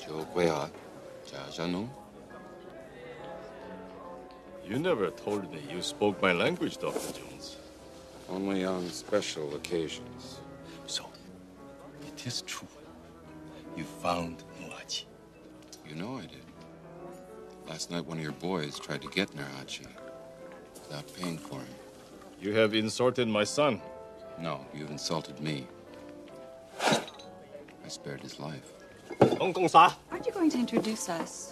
You never told me you spoke my language, Dr. Jones. Only on special occasions. So, it is true. You found Nurachi. You know I did. Last night, one of your boys tried to get Nurachi without paying for him. You have insulted my son. No, you've insulted me. I spared his life. Aren't you going to introduce us?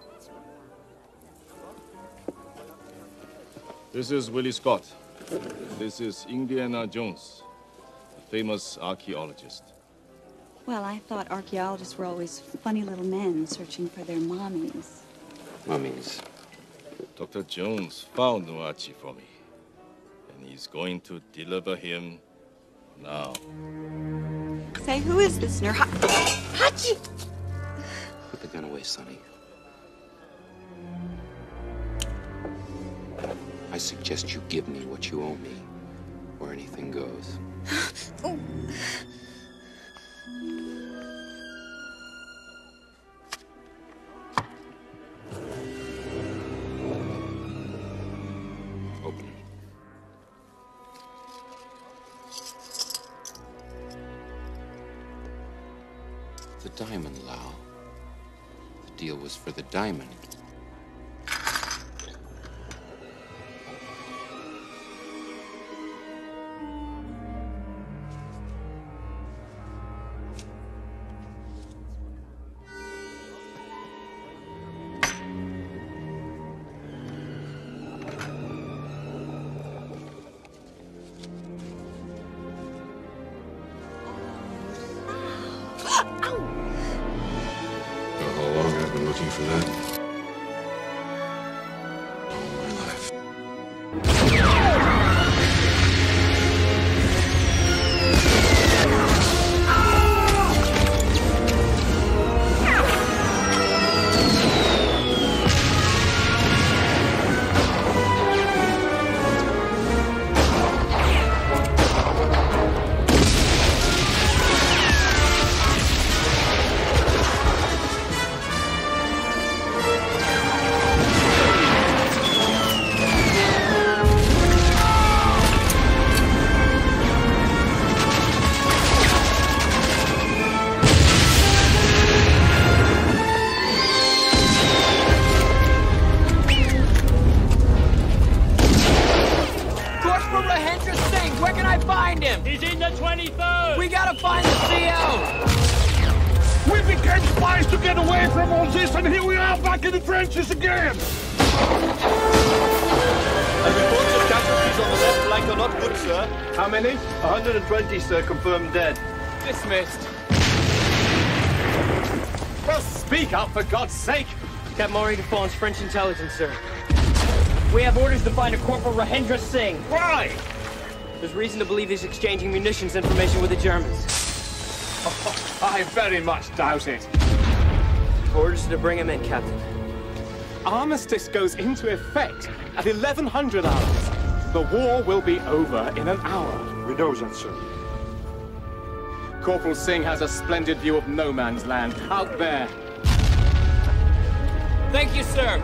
This is Willie Scott. This is Indiana Jones, a famous archaeologist. Well, I thought archaeologists were always funny little men searching for their mommies. Mummies. Dr. Jones found Nurachi for me, and he's going to deliver him now. Say, who is this Hachi? Put the gun away, Sonny. I suggest you give me what you owe me, or anything goes. Oh. Open it. The diamond, Lau. The deal was for the diamond. Looking for that all my life. He's in the 23rd! We gotta find the CO! We became spies to get away from all this, and here we are back in the trenches again! And reports of casualties on the left flank are not good, sir. How many? 120, sir, confirmed dead. Dismissed. Well, speak up, for God's sake! Captain Maurice Defoe's French intelligence, sir. We have orders to find a Corporal Rahendra Singh. Why? There's reason to believe he's exchanging munitions information with the Germans. Oh, I very much doubt it. Orders to bring him in, Captain. Armistice goes into effect at 1100 hours. The war will be over in an hour. We know that, sir. Corporal Singh has a splendid view of no man's land out there. Thank you, sir.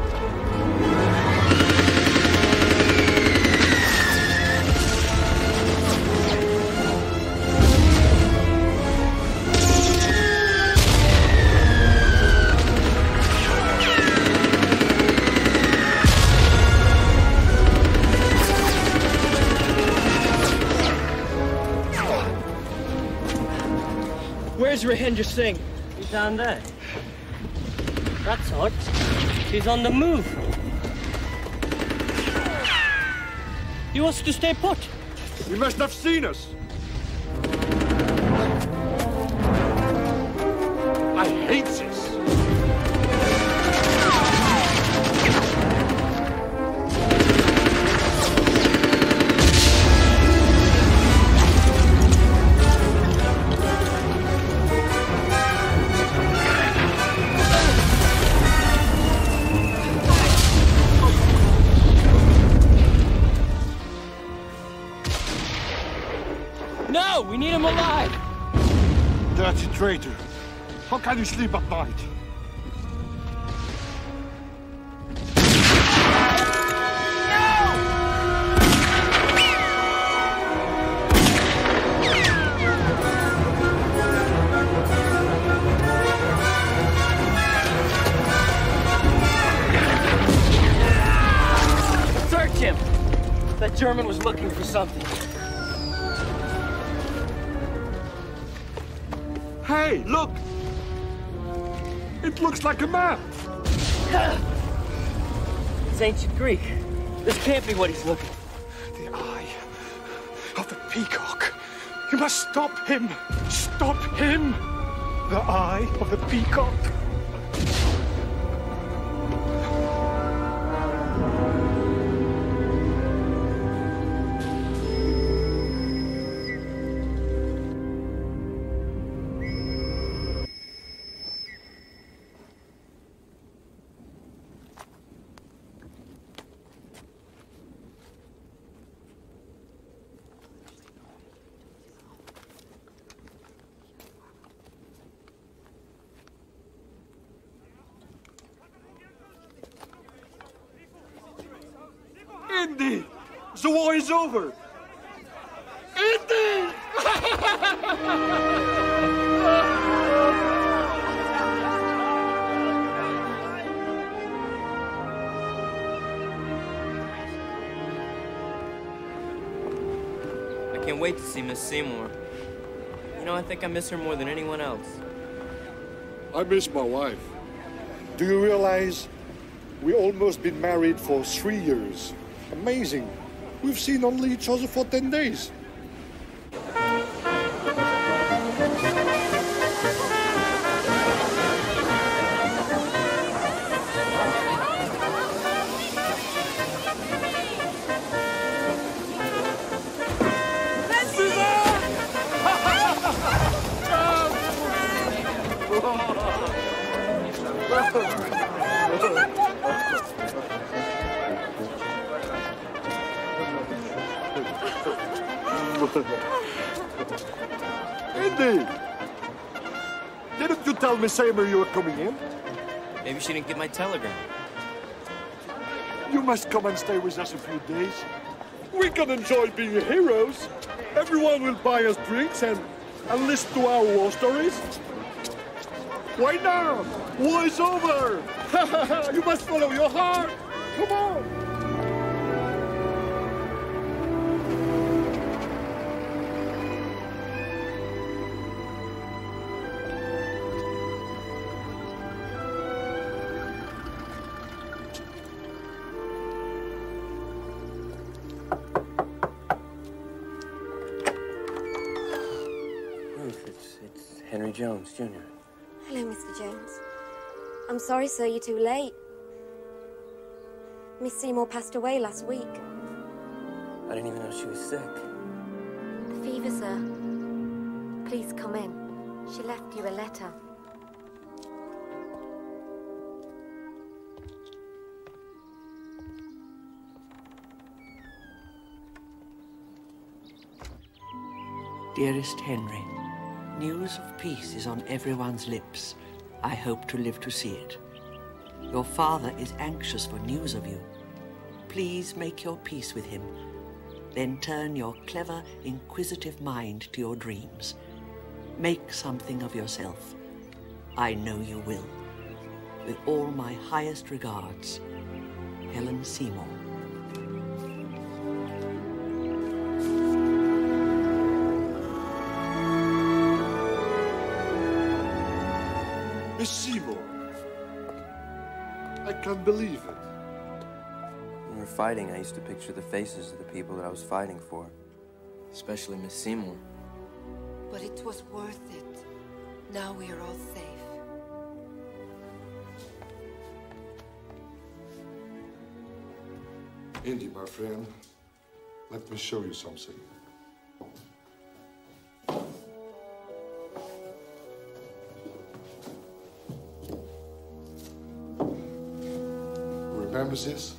Where's Rahendra Singh? He's down there. That's odd. He's on the move. He wants to stay put. He must have seen us. I hate this. No, we need him alive. That's a traitor. How can you sleep at night? German was looking for something. Hey, look! It looks like a map! It's ancient Greek. This can't be what he's looking for. The eye of the peacock. You must stop him! Stop him! The eye of the peacock. Indy! The war is over! Indy! I can't wait to see Miss Seymour. You know, I think I miss her more than anyone else. I miss my wife. Do you realize we almost been married for 3 years? Amazing. We've seen only each other for 10 days. Indy! Didn't you tell Miss Seymour you were coming in? Maybe she didn't get my telegram. You must come and stay with us a few days. We can enjoy being heroes. Everyone will buy us drinks and listen to our war stories. Why now? War is over! You must follow your heart! Come on! It's Henry Jones, Jr. Hello, Mr. Jones. I'm sorry, sir, you're too late. Miss Seymour passed away last week. I didn't even know she was sick. A fever, sir. Please come in. She left you a letter. Dearest Henry, news of peace is on everyone's lips. I hope to live to see it. Your father is anxious for news of you. Please make your peace with him. Then turn your clever, inquisitive mind to your dreams. Make something of yourself. I know you will. With all my highest regards, Helen Seymour. Miss Seymour. I can't believe it. When we were fighting, I used to picture the faces of the people that I was fighting for. Especially Miss Seymour. But it was worth it. Now we are all safe. Indy, my friend, let me show you something. Remember this?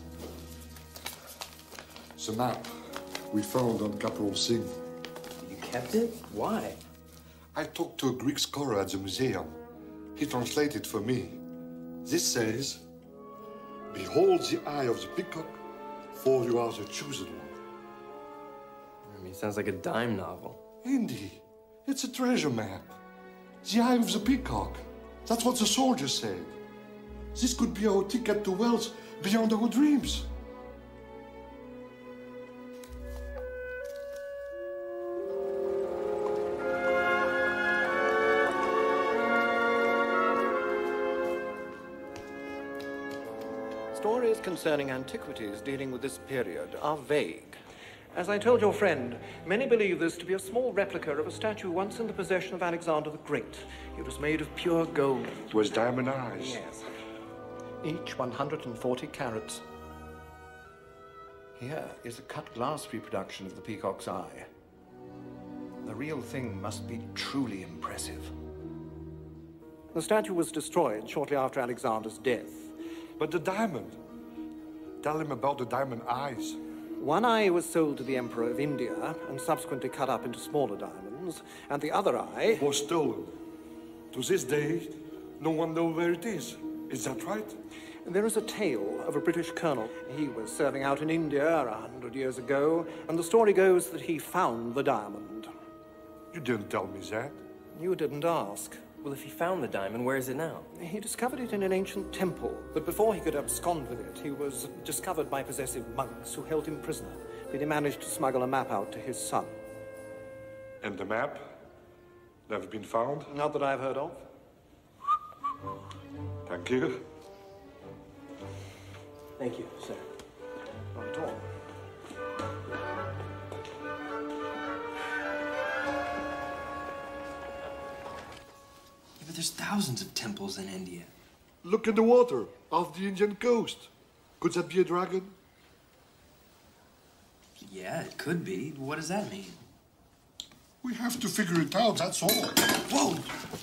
It's a map we found on Capital Singh. You kept it? Why? I talked to a Greek scholar at the museum. He translated for me. This says, "Behold the eye of the peacock, for you are the chosen one." I mean, it sounds like a dime novel. Indy, it's a treasure map. The eye of the peacock. That's what the soldier said. This could be our ticket to wealth beyond our dreams. Stories concerning antiquities dealing with this period are vague. As I told your friend, many believe this to be a small replica of a statue once in the possession of Alexander the Great. It was made of pure gold. It was diamond eyes. Yes. Each 140 carats. Here is a cut glass reproduction of the peacock's eye. The real thing must be truly impressive. The statue was destroyed shortly after Alexander's death. But the diamond. Tell him about the diamond eyes. One eye was sold to the Emperor of India and subsequently cut up into smaller diamonds, and the other eye was stolen. To this day, no one knows where it is. Is that right? There is a tale of a British colonel. He was serving out in India 100 years ago, and the story goes that he found the diamond. You didn't tell me that. You didn't ask. Well, if he found the diamond, where is it now? He discovered it in an ancient temple, but before he could abscond with it, he was discovered by possessive monks who held him prisoner. But he managed to smuggle a map out to his son. And the map? Never been found? Not that I've heard of. Thank you. Thank you, sir. Not at all. Yeah, but there's thousands of temples in India. Look in the water off the Indian coast. Could that be a dragon? Yeah, it could be. What does that mean? We have to figure it out, that's all. Whoa!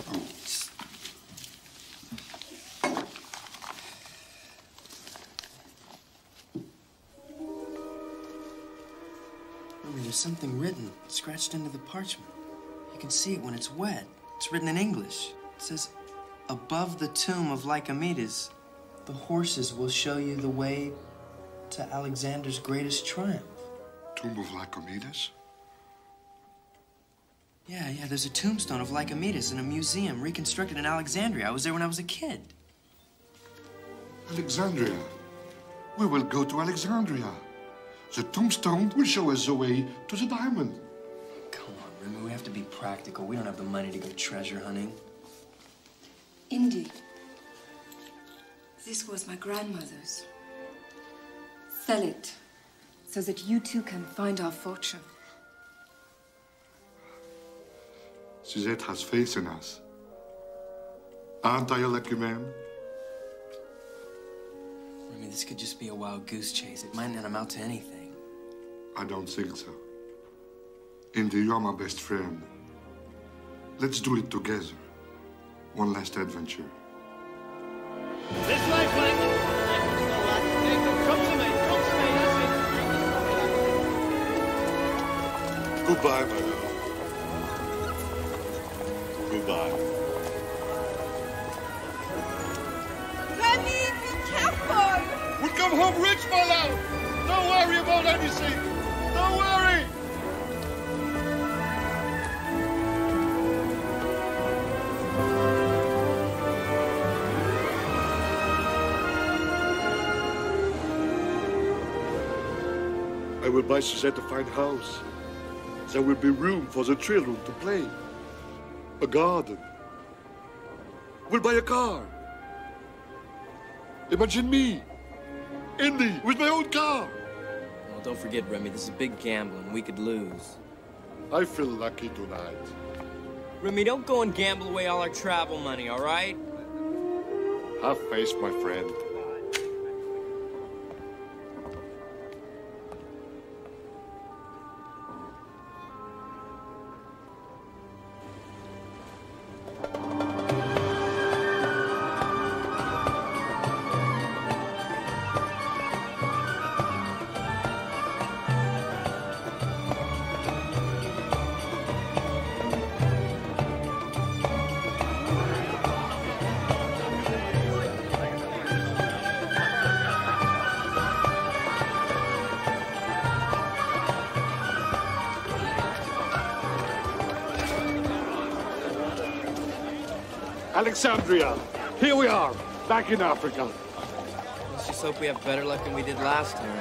There's something written, scratched into the parchment. You can see it when it's wet. It's written in English. It says, above the tomb of Lycomedes, the horses will show you the way to Alexander's greatest triumph. Tomb of Lycomedes? Yeah, there's a tombstone of Lycomedes in a museum reconstructed in Alexandria. I was there when I was a kid. Alexandria. We will go to Alexandria. The tombstone will show us the way to the diamond. Come on, Remy, we have to be practical. We don't have the money to go treasure hunting. Indy. This was my grandmother's. Sell it, so that you too can find our fortune. Suzette has faith in us. Aren't I a lucky man? Remy, this could just be a wild goose chase. It might not amount to anything. I don't think so. Indy, you are my best friend. Let's do it together. One last adventure. This way, Frank. Come to me, that's it. Goodbye, my love. Goodbye. Remy, be careful! We'll come home rich, my love! Don't worry about anything! Don't worry! I will buy Suzette a fine house. There will be room for the children to play. A garden. We'll buy a car. Imagine me, Indy, with my own car. Well, don't forget, Remy, this is big gambling. We could lose. I feel lucky tonight. Remy, don't go and gamble away all our travel money, all right? Have faith, my friend. Alexandria, here we are, back in Africa. Let's just hope we have better luck than we did last time.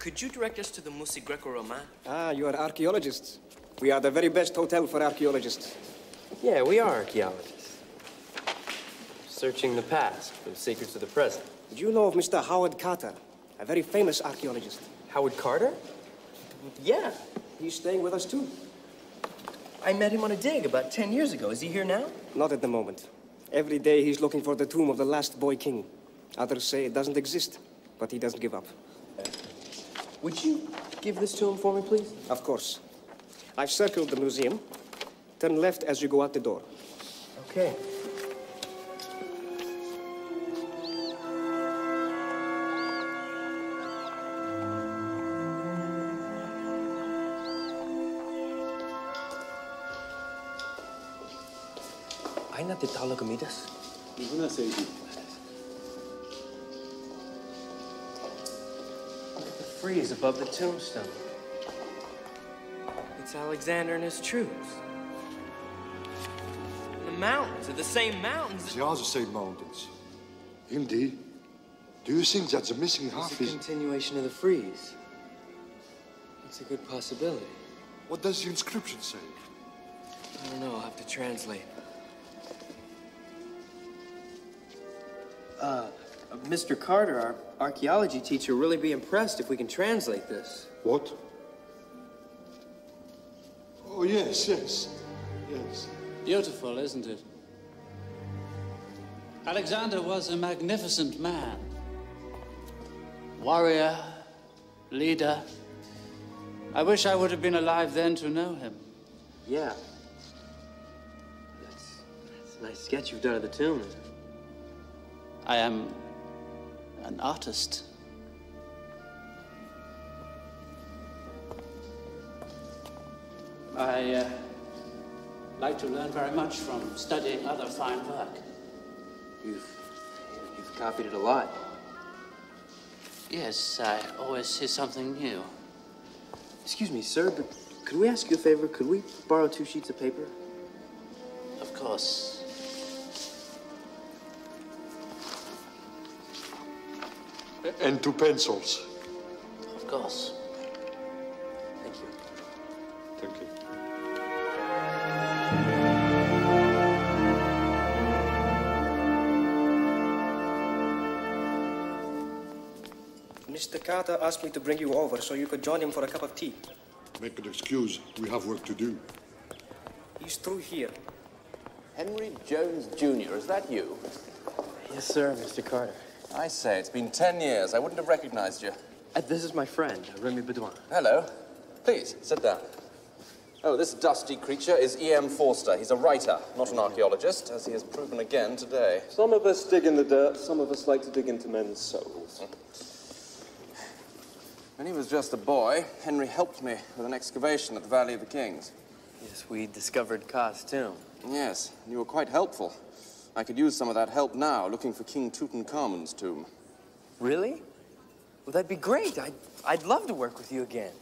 Could you direct us to the Musée Greco-Roman? Ah, you are archaeologists. We are the very best hotel for archaeologists. Yeah, we are archaeologists. Searching the past for the secrets of the present. Do you know of Mr. Howard Carter, a very famous archaeologist? Howard Carter? Yeah. He's staying with us, too. I met him on a dig about 10 years ago. Is he here now? Not at the moment. Every day he's looking for the tomb of the last boy king. Others say it doesn't exist, but he doesn't give up. Would you give this to him for me, please? Of course. I've circled the museum. Turn left as you go out the door. Okay. Ay, natitala comidas. Ninguna se dice. Look at the frieze above the tombstone. It's Alexander and his troops. The mountains are the same mountains. They are the same mountains. Indeed. Do you think that the missing half It's a continuation of the frieze. It's a good possibility. What does the inscription say? I don't know. I'll have to translate. Mr. Carter, our archaeology teacher, will really be impressed if we can translate this. What? Oh, yes, yes. Yes. Beautiful, isn't it? Alexander was a magnificent man. Warrior, leader. I wish I would have been alive then to know him. Yeah. That's a nice sketch you've done of the tomb. I am an artist. I like to learn very much from studying other fine work. You've copied it a lot. Yes, I always see something new. Excuse me, sir, but could we ask you a favor? Could we borrow 2 sheets of paper? Of course. And 2 pencils. Of course. Thank you. Thank you. Mr. Carter asked me to bring you over so you could join him for a cup of tea. Make an excuse. We have work to do. He's through here. Henry Jones, Jr., is that you? Yes, sir, Mr. Carter. I say, it's been 10 years. I wouldn't have recognized you. This is my friend, Remy Bedouin. Hello. Please, sit down. Oh, this dusty creature is E.M. Forster. He's a writer, not an archaeologist, as he has proven again today. Some of us dig in the dirt, some of us like to dig into men's souls. When he was just a boy, Henry helped me with an excavation at the Valley of the Kings. Yes, we discovered Ka's tomb. Yes, you were quite helpful. I could use some of that help now, looking for King Tutankhamun's tomb. Really? Well, that'd be great. I'd love to work with you again.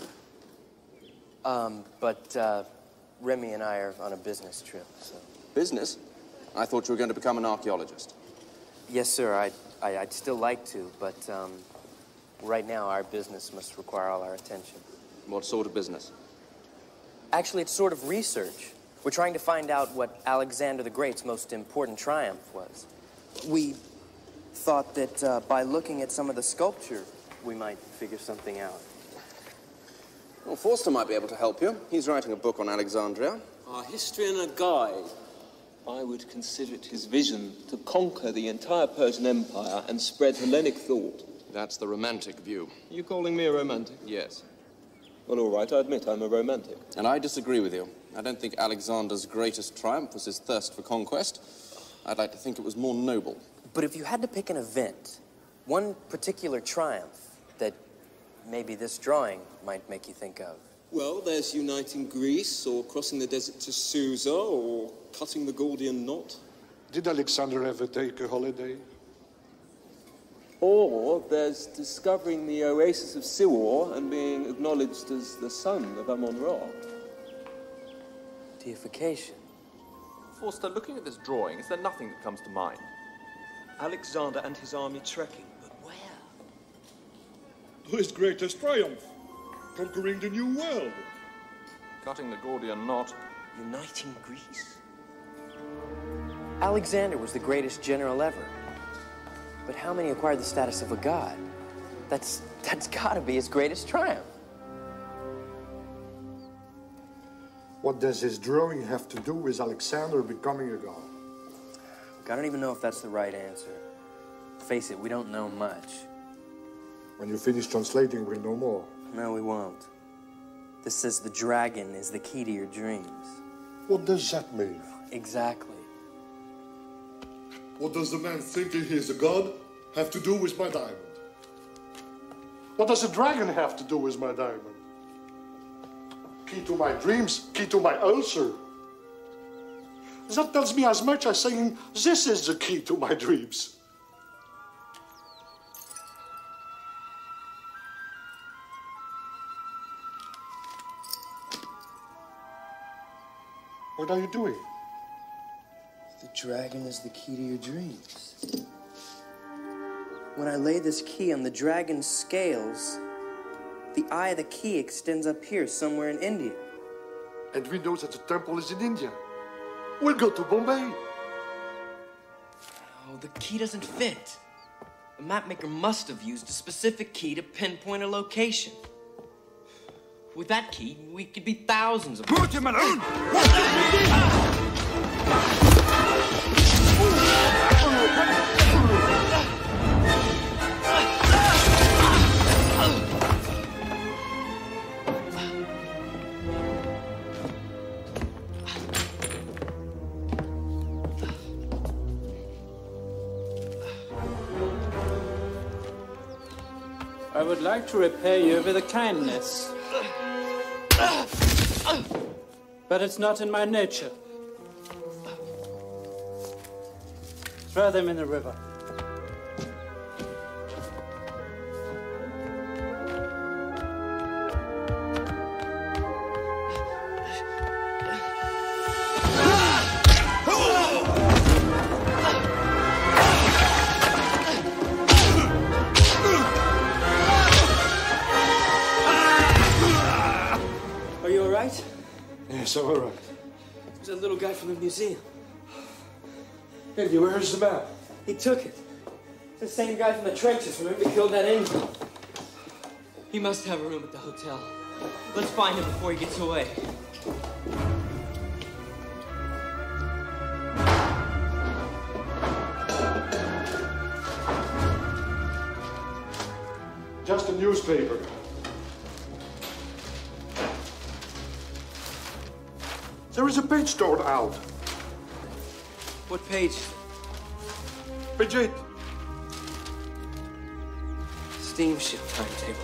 But Remy and I are on a business trip, so... Business? I thought you were going to become an archaeologist. Yes, sir, I'd still like to, but, right now our business must require all our attention. What sort of business? Actually, it's sort of research. We're trying to find out what Alexander the Great's most important triumph was. We thought that by looking at some of the sculpture, we might figure something out. Well, Forster might be able to help you. He's writing a book on Alexandria. Our history and a guide. I would consider it his vision to conquer the entire Persian Empire and spread Hellenic thought. That's the romantic view. You calling me a romantic? Yes. Well, all right, I admit I'm a romantic. And I disagree with you. I don't think Alexander's greatest triumph was his thirst for conquest. I'd like to think it was more noble. But if you had to pick an event, one particular triumph that maybe this drawing might make you think of. Well, there's uniting Greece, or crossing the desert to Susa, or cutting the Gordian knot. Did Alexander ever take a holiday? Or there's discovering the oasis of Siwar and being acknowledged as the son of Amon-Ra. Deification. Forster, looking at this drawing, is there nothing that comes to mind? Alexander and his army trekking, but where? His greatest triumph. Conquering the new world. Cutting the Gordian knot. Uniting Greece. Alexander was the greatest general ever. But how many acquired the status of a god? That's gotta be his greatest triumph. What does his drawing have to do with Alexander becoming a god? I don't even know if that's the right answer. Face it, we don't know much. When you finish translating, we'll know more. No, we won't. This says the dragon is the key to your dreams. What does that mean? Exactly. What does the man thinking he is a god have to do with my diamond? What does a dragon have to do with my diamond? Key to my dreams, key to my ulcer. That tells me as much as saying, this is the key to my dreams. What are you doing? The dragon is the key to your dreams. When I lay this key on the dragon's scales, the eye of the key extends up here, somewhere in India. And we know that the temple is in India. We'll go to Bombay. Oh, the key doesn't fit. The mapmaker must have used a specific key to pinpoint a location. With that key, we could be thousands of... Put him alone! I would like to repay you with a kindness. But it's not in my nature. Throw them in the river. Are you all right? Yes, I'm all right. There's a little guy from the museum. Andy, where's the map? He took it. It's the same guy from the trenches, remember he killed that Indian? He must have a room at the hotel. Let's find him before he gets away. Just a newspaper. There is a page torn out. What page? Page 8. Steamship timetable.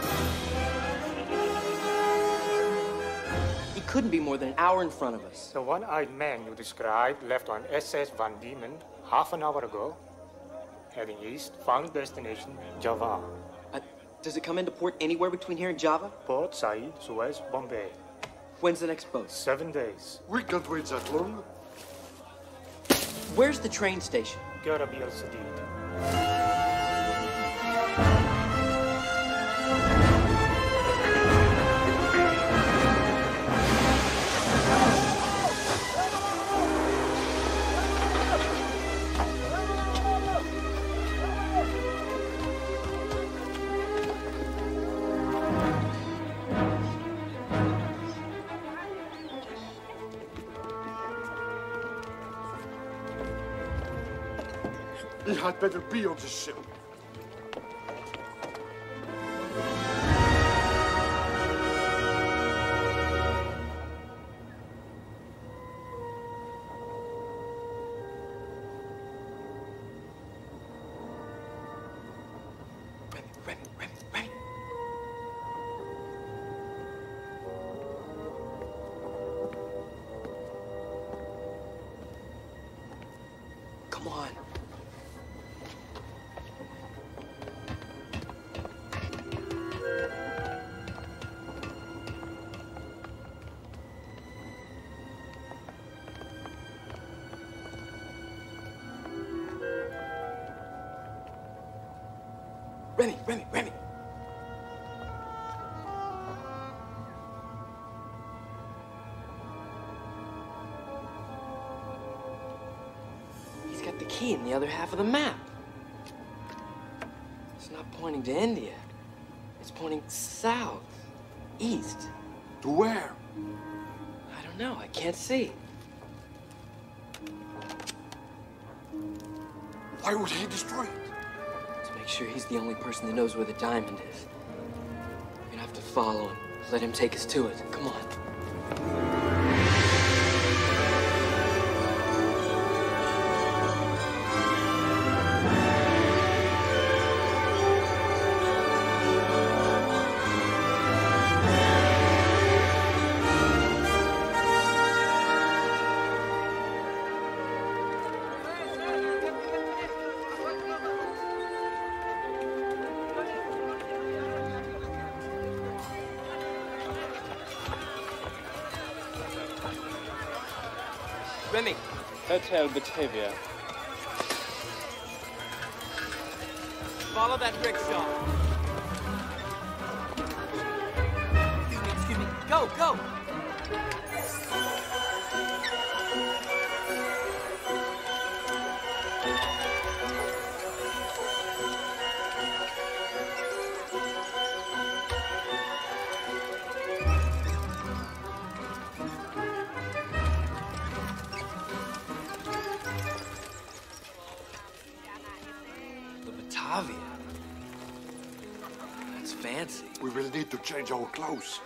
He couldn't be more than an hour in front of us. The one-eyed man you described left on SS Van Diemen half an hour ago. Heading east, final destination, Java. Does it come into port anywhere between here and Java? Port Said, Suez, Bombay. When's the next boat? 7 days. We can't wait that long. Where's the train station? Garab El Sadid. He had better be on the ship. Remy. Come on. Remy. like the key in the other half of the map. It's not pointing to India. It's pointing south, east. To where? I don't know. I can't see. Why would he destroy it? To make sure he's the only person that knows where the diamond is. We're gonna have to follow him. Let him take us to it. Come on. Remy. Hotel Batavia. Follow that rickshaw. Excuse me. Go, go. Batavia. That's fancy. We will need to change our clothes.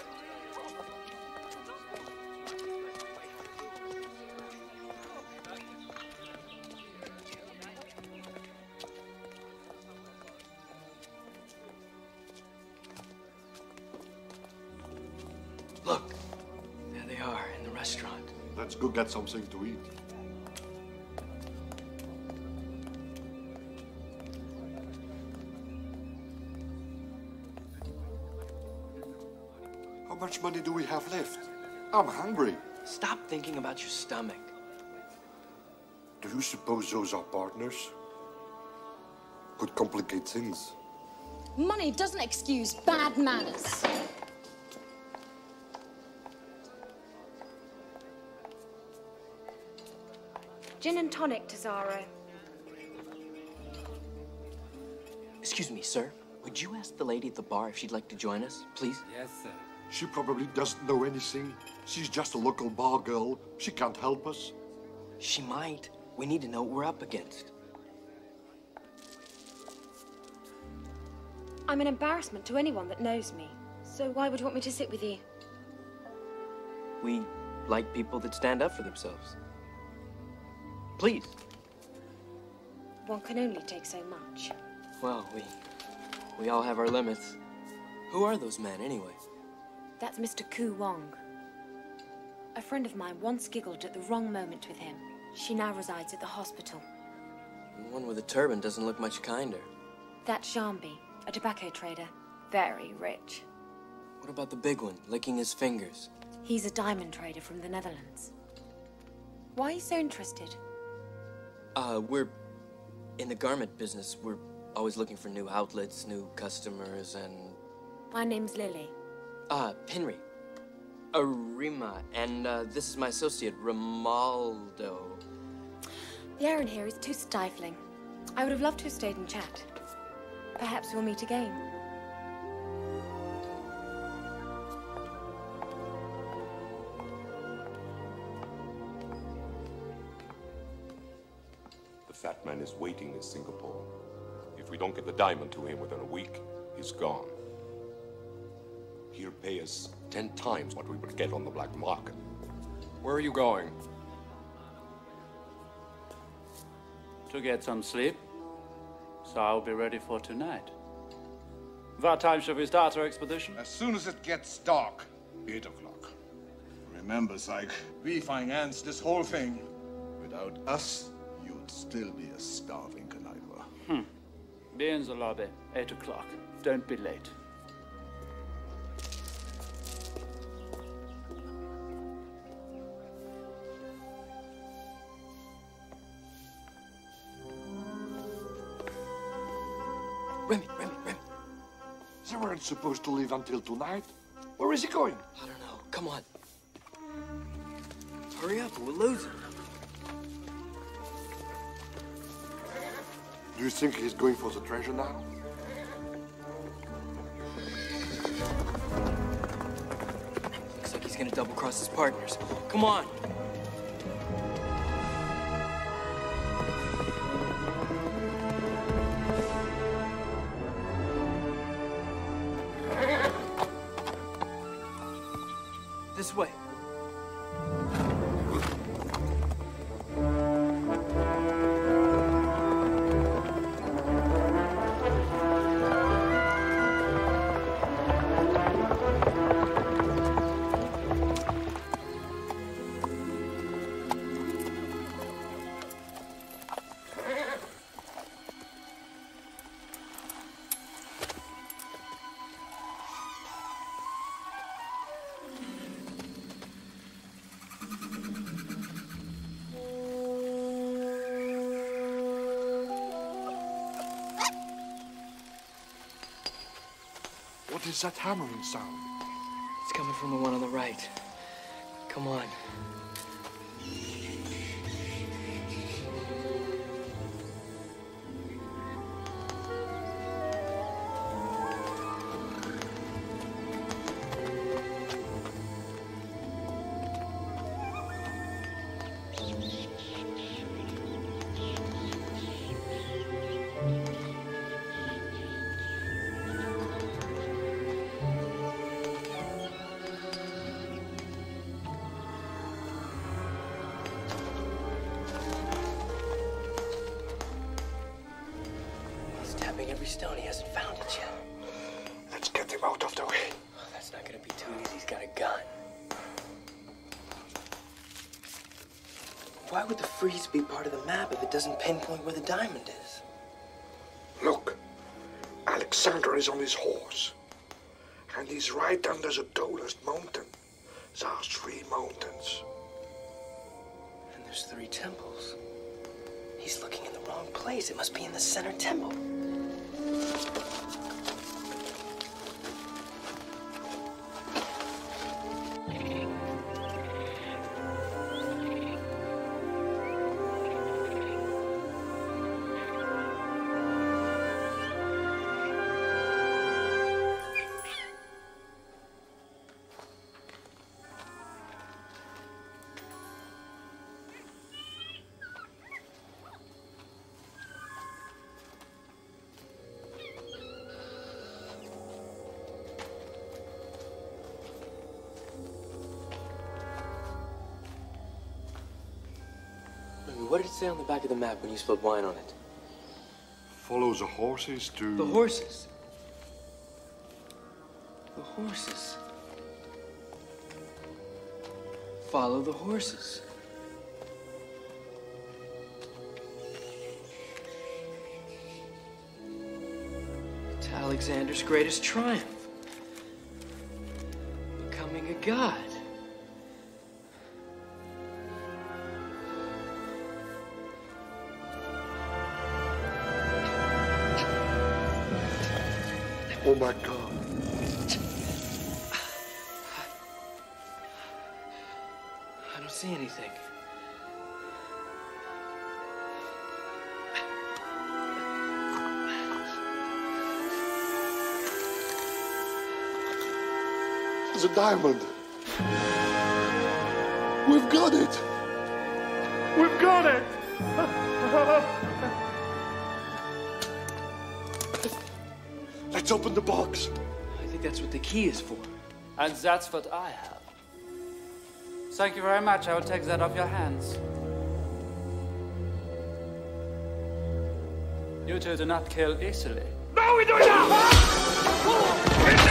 Look, there they are in the restaurant. Let's go get something to eat. How much money do we have left? I'm hungry. Stop thinking about your stomach. Do you suppose those are partners? Could complicate things. Money doesn't excuse bad manners. Gin and tonic, Tesoro. Excuse me, sir. Would you ask the lady at the bar if she'd like to join us, please? Yes, sir. She probably doesn't know anything. She's just a local bar girl. She can't help us. She might. We need to know what we're up against. I'm an embarrassment to anyone that knows me. So why would you want me to sit with you? We like people that stand up for themselves. Please. One can only take so much. Well, we all have our limits. Who are those men, anyway? That's Mr. Ku Wong. A friend of mine once giggled at the wrong moment with him. She now resides at the hospital. The one with the turban doesn't look much kinder. That's Shambi, a tobacco trader. Very rich. What about the big one, licking his fingers? He's a diamond trader from the Netherlands. Why are you so interested? We're in the garment business. We're always looking for new outlets, new customers, and... My name's Lily. Henry. Rima, and this is my associate, Romaldo. The air in here is too stifling. I would have loved to have stayed and chat. Perhaps we'll meet again. The fat man is waiting in Singapore. If we don't get the diamond to him within a week, he's gone. He'll pay us 10 times what we would get on the black market. Where are you going? To get some sleep. So I'll be ready for tonight. What time shall we start our expedition? As soon as it gets dark. 8 o'clock. Remember, Syke, we financed this whole thing. Without us, you'd still be a starving conniver. Be in the lobby, 8 o'clock. Don't be late. Remy. They weren't supposed to leave until tonight. Where is he going? I don't know. Come on. Hurry up, we'll lose him. Do you think he's going for the treasure now? Looks like he's gonna double-cross his partners. Come on. This way. What is that hammering sound? It's coming from the one on the right. Come on. Every stone, he hasn't found it yet. Let's get him out of the way. Oh, that's not gonna be too easy. He's got a gun. Why would the frieze be part of the map if it doesn't pinpoint where the diamond is? Look, Alexander is on his horse. And he's right under the tallest mountain. There are 3 mountains. And there's 3 temples. He's looking in the wrong place. It must be in the center temple. What did it say on the back of the map when you spilled wine on it? Follow the horses to... The horses. The horses. Follow the horses. To Alexander's greatest triumph. Becoming a god. Oh my God. I don't see anything. The diamond. We've got it. We've got it! Let's open the box. I think that's what the key is for. And that's what I have. Thank you very much. I will take that off your hands. You two do not kill easily. No, we do not!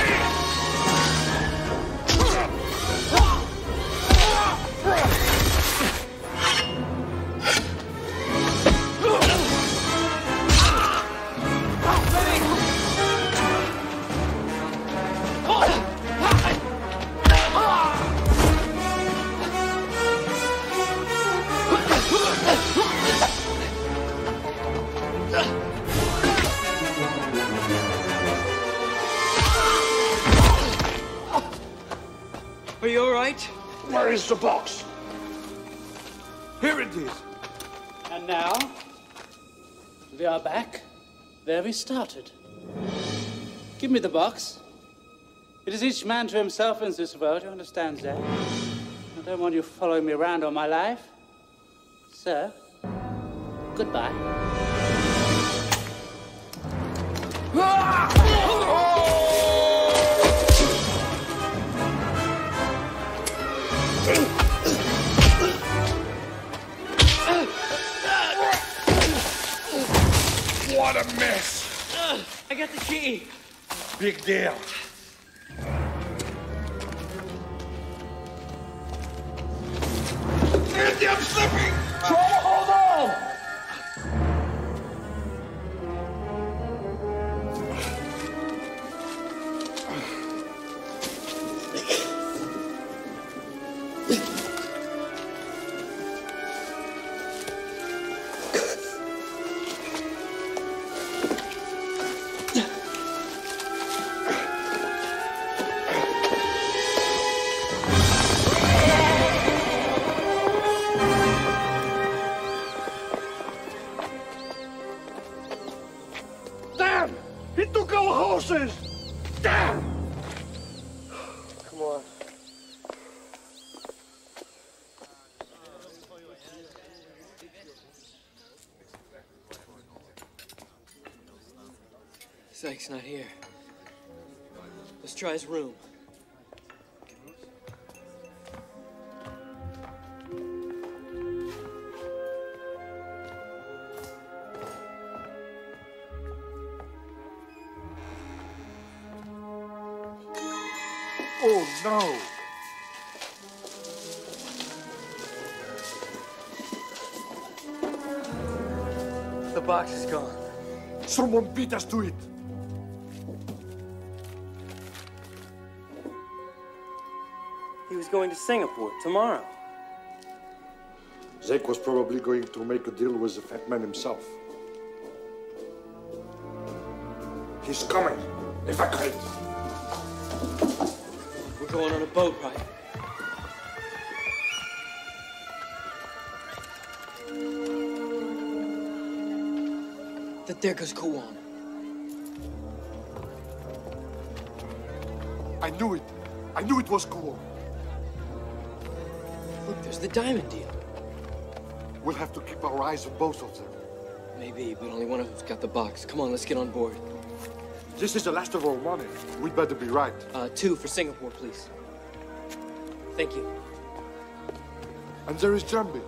Are you all right? Where is the box? Here it is. And now, We are back where we started. Give me the box. It is each man to himself in this world, you understand that? I don't want you following me around all my life. So, goodbye. What a mess! I got the key. Big deal. Andy, I'm slipping! Try to hold on! Damn! He took our horses! Damn! Come on. Sykes not here. Let's try his room. Oh no! The box is gone. Someone beat us to it! He was going to Singapore tomorrow. Zeke was probably going to make a deal with the fat man himself. He's coming. Evacuate. We're going on a boat ride. There goes Kuwon. I knew it. I knew it was Kuwon. Look, there's the diamond deal. We'll have to keep our eyes on both of them. Maybe, but only one of them's got the box. Come on, let's get on board. This is the last of our money. We'd better be right. 2 for Singapore, please. Thank you. And there is Jambi.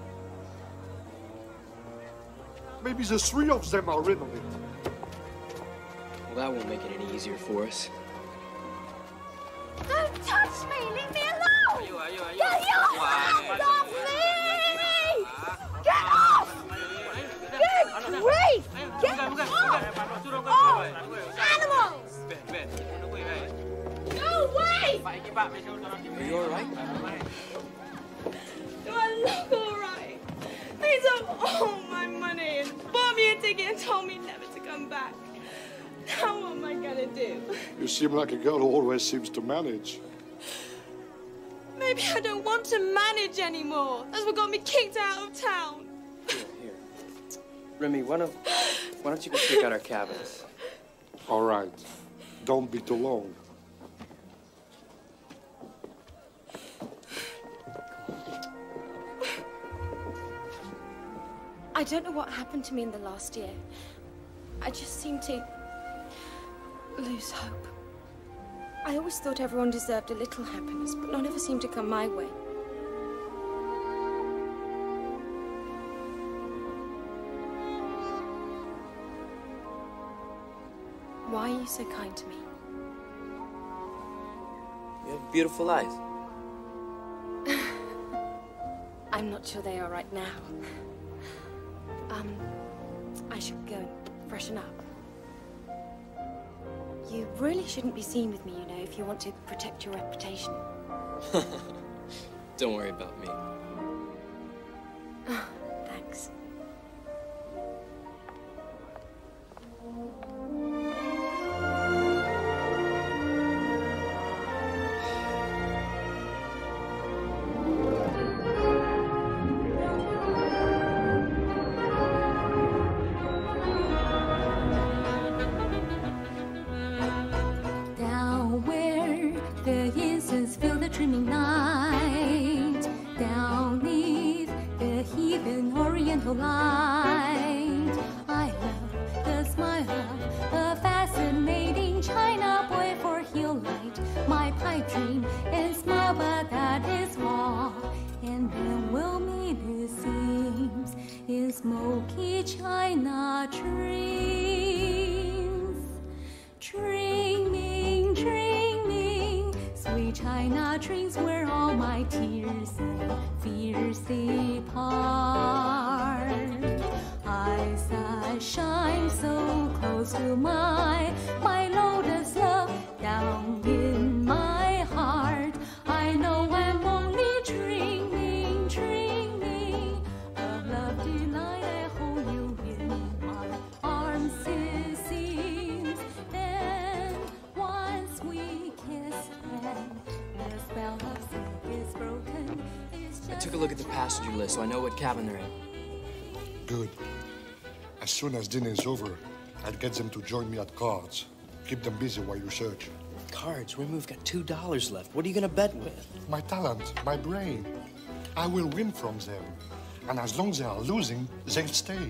Maybe the 3 of them are in on it. Well, that won't make it any easier for us. Don't touch me! Leave me alone! Get your hands off me! Get off! Good grief! Get off! Oh, animals! Go away! Are you all right? Do I look all right? They took all my money and bought me a ticket and told me never to come back. Now what am I gonna do? You seem like a girl who always seems to manage. Maybe I don't want to manage anymore. That's what got me kicked out of town. Here. Remy, why don't you go check out our cabins? All right. Don't be too long. I don't know what happened to me in the last year. I just seem to lose hope. I always thought everyone deserved a little happiness, but none ever seemed to come my way. Why are you so kind to me? You have beautiful eyes. I'm not sure they are right now. I should go and freshen up. You really shouldn't be seen with me, you know, if you want to protect your reputation. Don't worry about me. Thanks. dreaming night, down neath the heathen oriental light. I love the smile of a fascinating China boy, for he'll light my pipe dream and smile, but that is all. And then we'll meet, it seems, in smoky China dreams. Dreaming, dreaming, sweet China dreams, where all my tears and fears depart. Eyes that shine so close to my lotus love, down in my heart. I know I'm only dreaming, dreaming of love delight. I hold you in my arms, it seems. Then once we kiss, and the spell of sleep is broken. I took a look at the passenger list, so I know what cabin they're in. Good. As soon as dinner's over, I'll get them to join me at cards. Keep them busy while you search. Cards? We've got $2 left. What are you gonna bet with? My talent, my brain. I will win from them. And as long as they are losing, they'll stay.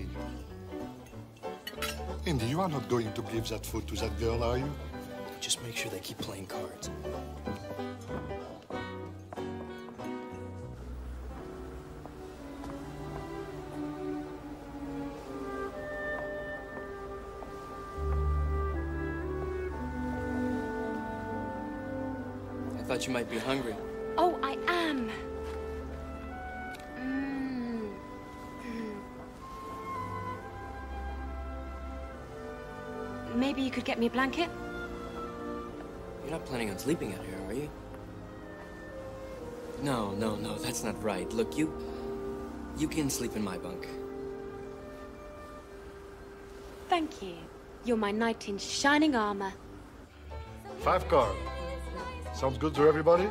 Indy, you are not going to give that food to that girl, are you? Just make sure they keep playing cards. I thought you might be hungry. Oh, I am. Maybe you could get me a blanket? You're not planning on sleeping out here, are you? No, that's not right. Look, you can sleep in my bunk. Thank you. You're my knight in shining armor. 5 cards. Sounds good to everybody?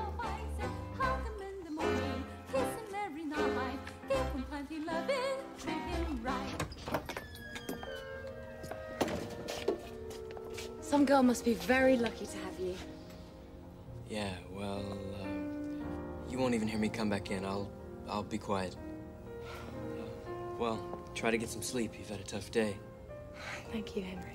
Some girl must be very lucky to have you. Yeah, well, you won't even hear me come back in. I'll be quiet. Well, try to get some sleep. You've had a tough day. Thank you, Henry.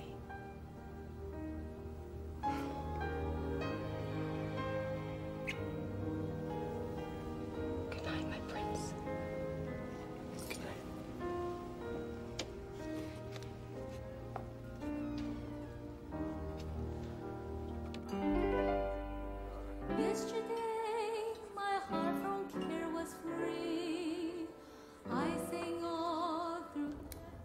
Good night, my prince. Good night. Yesterday, my heart from care was free. I sang all through.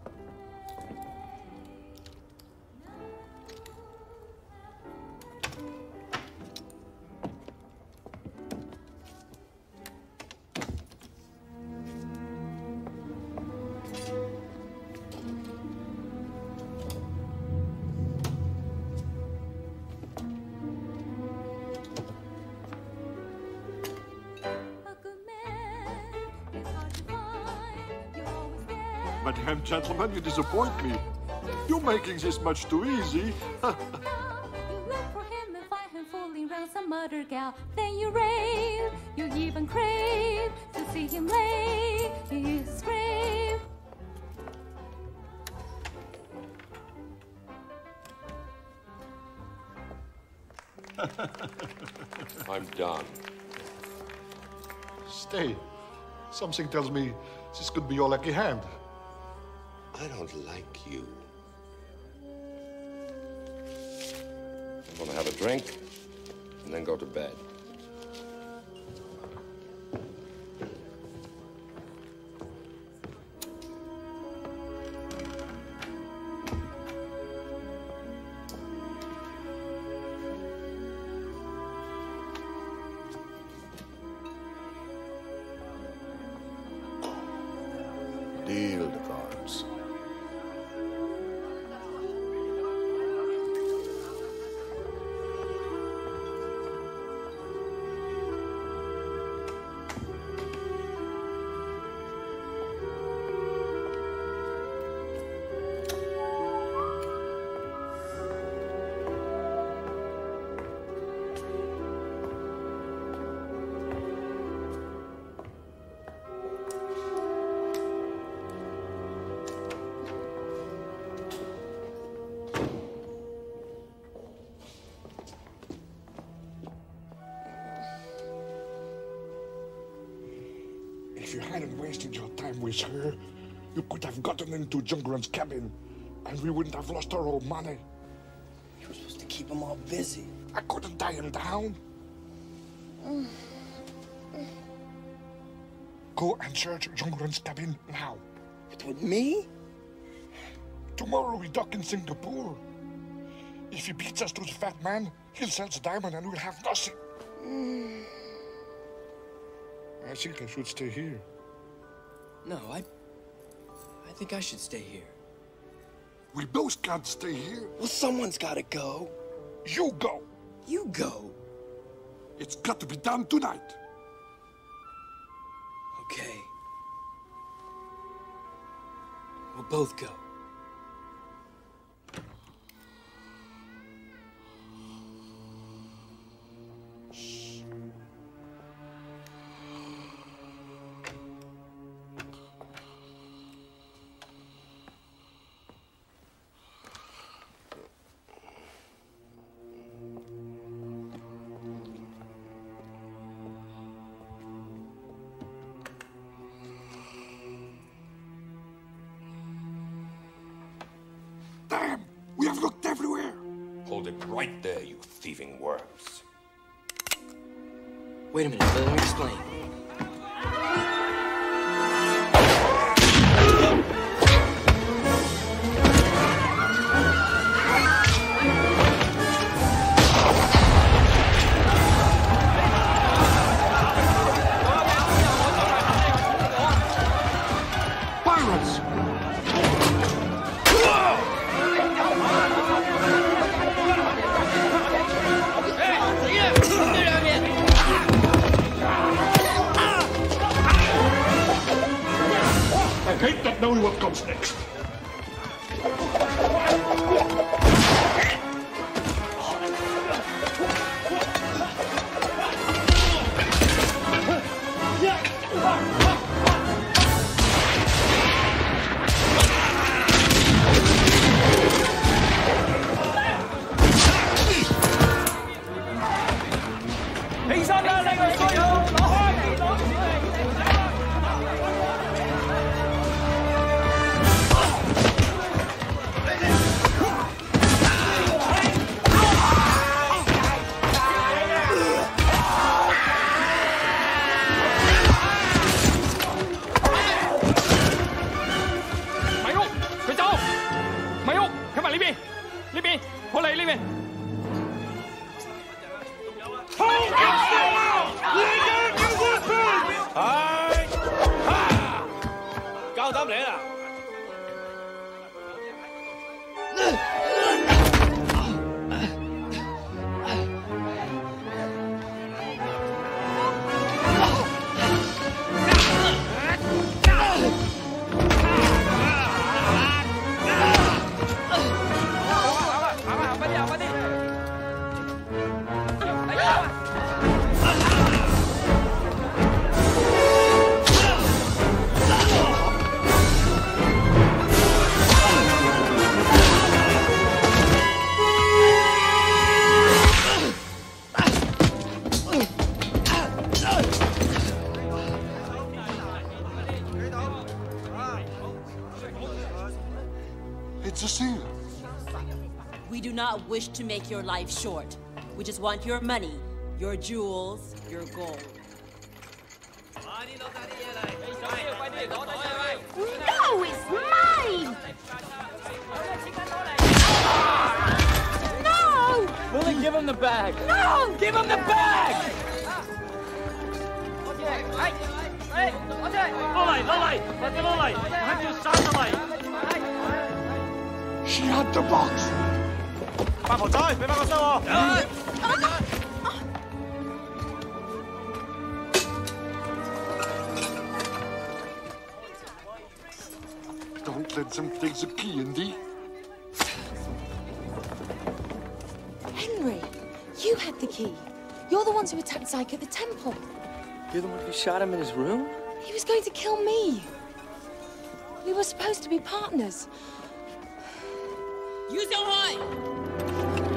Madam, gentlemen, you disappoint me. You're making this much too easy. You look for him and find him fooling round some other gal. Then you rave, you even crave to see him lay in his grave. I'm done. Stay. Something tells me this could be your lucky hand. I don't like you. I'm gonna have a drink and then go to bed. Deal the cards. you hadn't wasted your time with her, you could have gotten into Jungrun's cabin, and we wouldn't have lost our old money. You were supposed to keep them all busy. I couldn't tie him down. Go and search Jungrun's cabin now. With me? Tomorrow we dock in Singapore. If he beats us to the fat man, he'll sell the diamond and we'll have nothing. I think I should stay here. No, I think I should stay here. We both can't stay here. Well, someone's gotta go. You go. You go. It's got to be done tonight. Okay. We'll both go. Damn! We have looked everywhere! Hold it right there, you thieving worms. Wait a minute, let me explain. Pirates! I hate not knowing what comes next. It's a sailor. We do not wish to make your life short. We just want your money, your jewels, your gold. No, it's mine! No! Willie, give him the bag. No! Give him the bag! She had the box. Don't let them take the key, Indy. Henry, you had the key. You're the ones who attacked Zyke at the temple. You're the one who shot him in his room? He was going to kill me. We were supposed to be partners. Use your horn!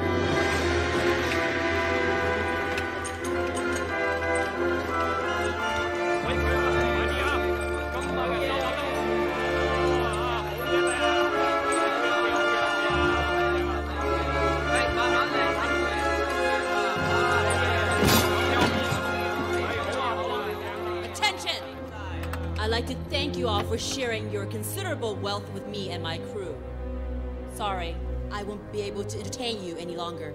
you all for sharing your considerable wealth with me and my crew. Sorry, I won't be able to entertain you any longer.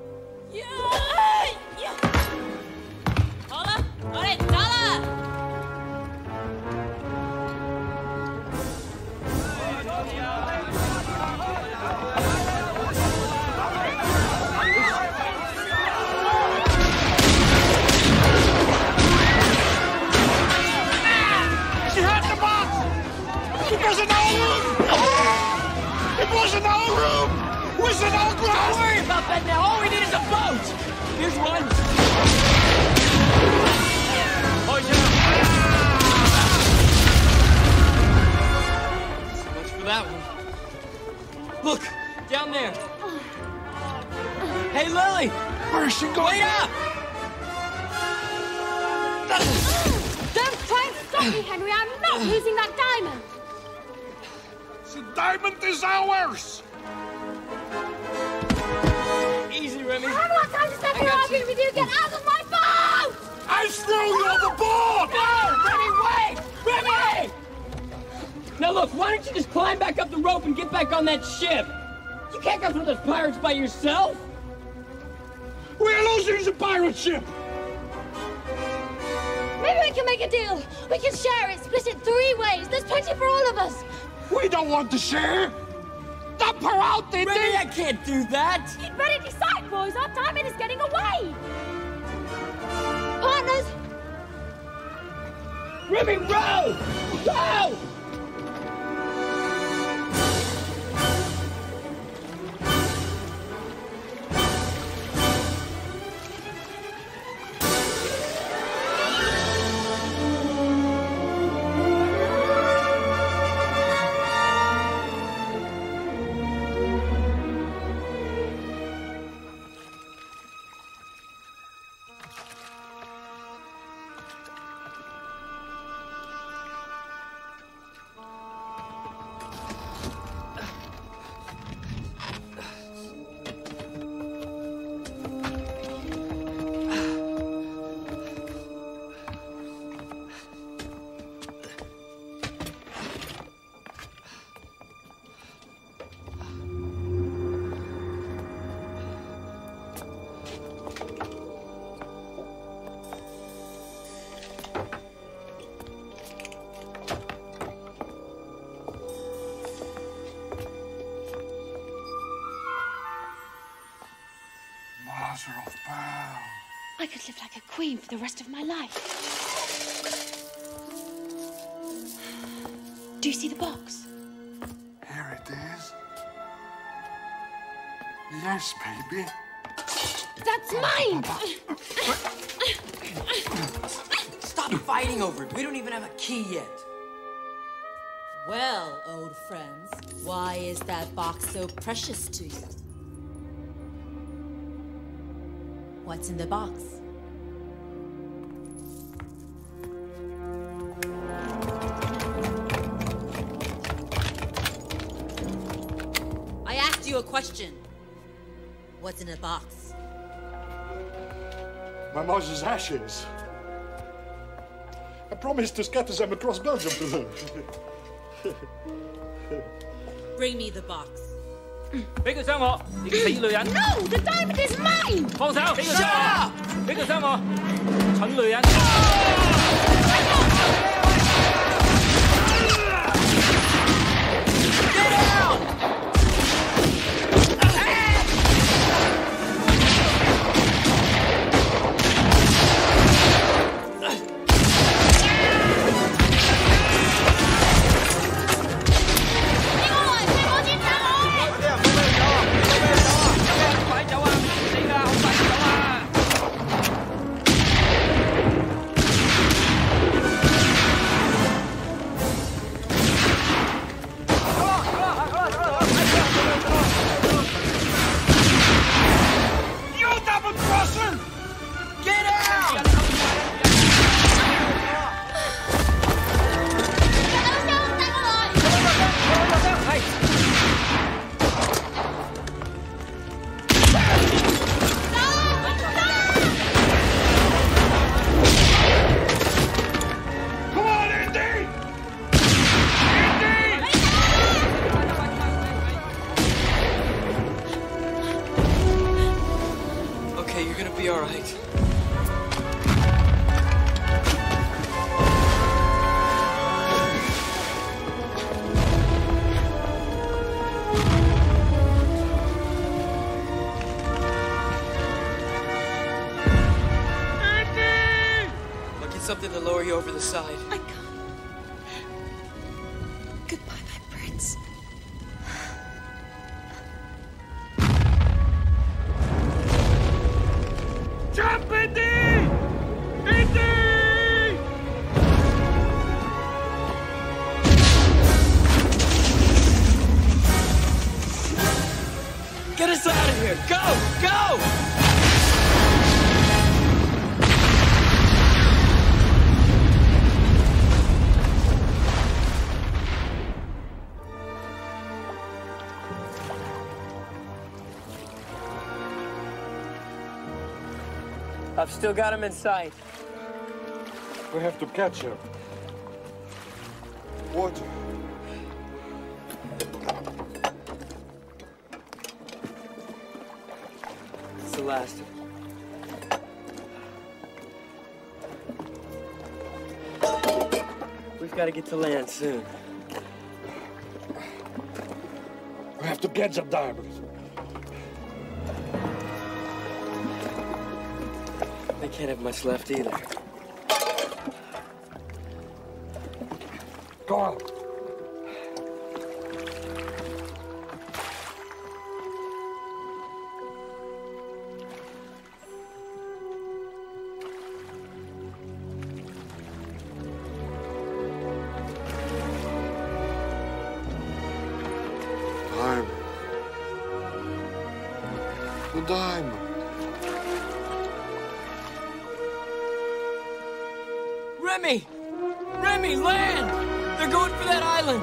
Hola! Alright, Tala! She had the box! It wasn't our room! It wasn't our room! It wasn't our glass! Don't worry about that now. All we need is a boat. Here's one. So much for that one. Look, down there. Hey, Lily! Where is she going? Wait up! Don't try and stop me, Henry. I'm not losing that diamond. The diamond is ours! Easy, Remy. I haven't got time to stand here arguing with you. Get out of my boat! I threw you overboard! No! Remy, wait! Remy! Now look, why don't you just climb back up the rope and get back on that ship? You can't go through those pirates by yourself. We're losing the pirate ship! Maybe we can make a deal. We can share it, split it 3 ways. There's plenty for all of us. We don't want to share! Dump her out, Indy! Remy, I can't do that! You'd better decide, boys. Our diamond is getting away. Partners! Remy, row! Row! I could live like a queen for the rest of my life. Do you see the box? Here it is. Yes, baby. That's mine! Stop fighting over it. We don't even have a key yet. Well, old friends, why is that box so precious to you? What's in the box? I asked you a question. What's in the box? My mother's ashes. I promised to scatter them across Belgium to her. Bring me the box. 俾佢傷我，你個死女人！ No, the diamond is mine! 放手！俾佢傷我！俾佢傷我！蠢女人！ Hey! all right. I'll get something to lower you over the side. I can't. Goodbye, my prince. Jump, Indy! Indy! Get us out of here! Go! Go! I've still got him in sight. We have to catch him. Water. It's the last of it. We've got to get to land soon. We have to get some diamonds. They can't have much left either. Go on. Diamond. The diamond. Remy! Remy, land! They're going for that island!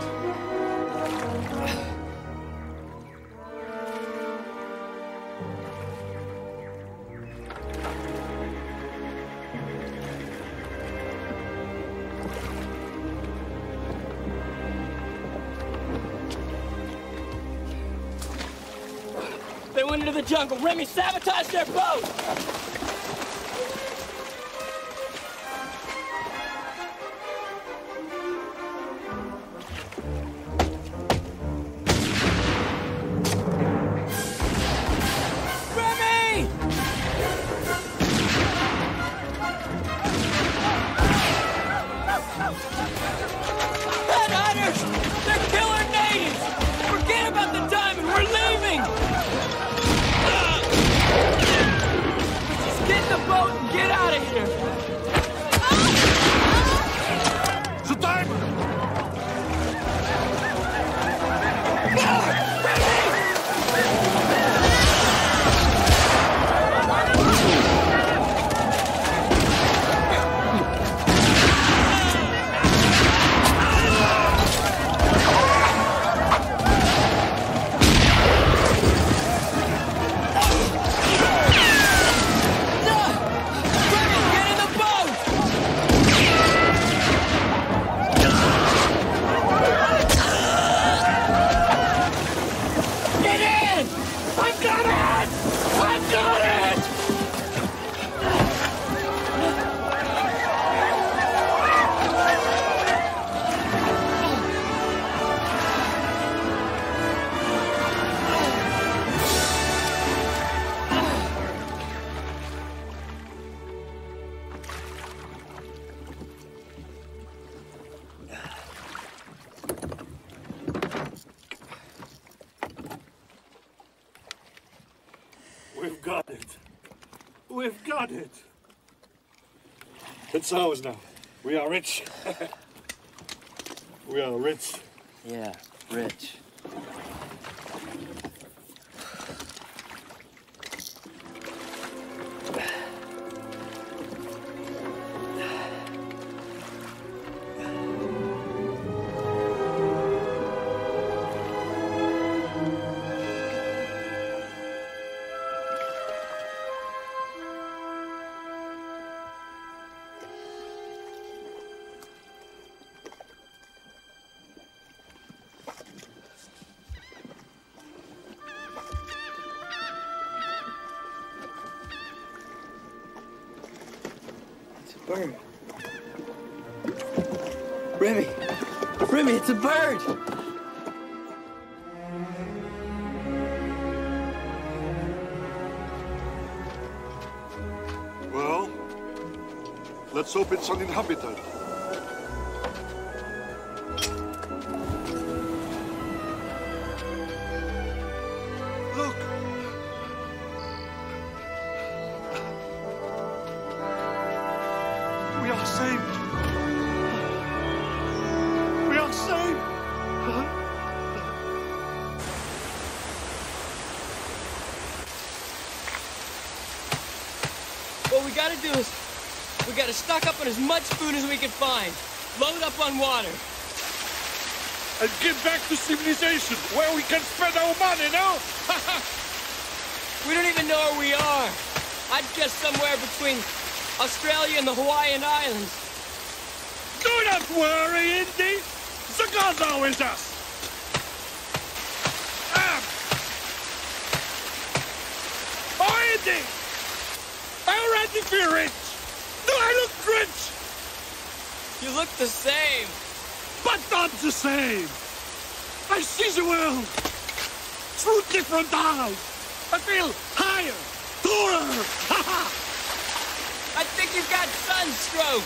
They went into the jungle. Remy, sabotage their boat! We've got it. We've got it. It's ours now. We are rich. We are rich. Yeah, rich. Bird. Remy! Remy, it's a bird! Well, let's hope it's uninhabited. Look! We are saved! We are saved! What we gotta do is, we gotta stock up on as much food as we can find. Load up on water. And get back to civilization, where we can spend our money, no? We don't even know where we are. I'd guess somewhere between Australia and the Hawaiian Islands. Do not worry, Indy. The gods are with us. Oh, Indy! I'm ready to be rich. Do I look rich? You look the same. But not the same. I see the world through different eyes. I feel higher, taller. I think you've got sunstroke.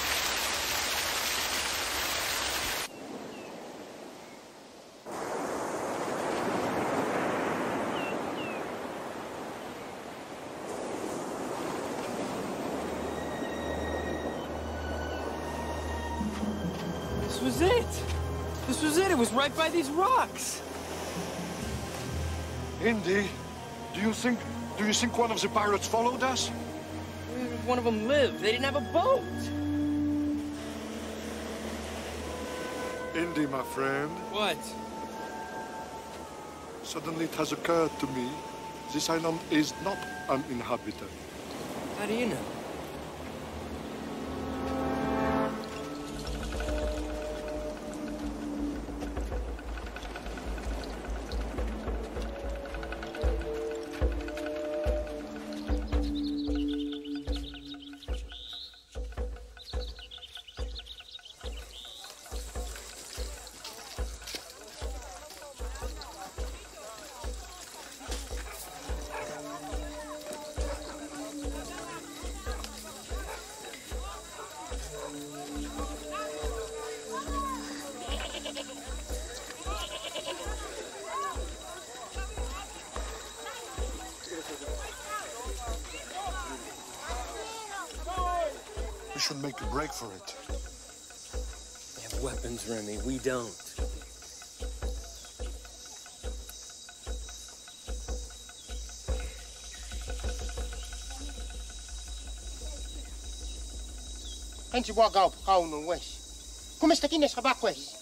This was it. This was it. It was right by these rocks. Indy, do you think one of the pirates followed us? Where did one of them live? They didn't have a boat. Indy, my friend. What? Suddenly it has occurred to me, this island is not uninhabited. How do you know? We should make a break for it. They have weapons, Remy. We don't. Antes de bogar o pau no west. Como está aqui nessa bacuês?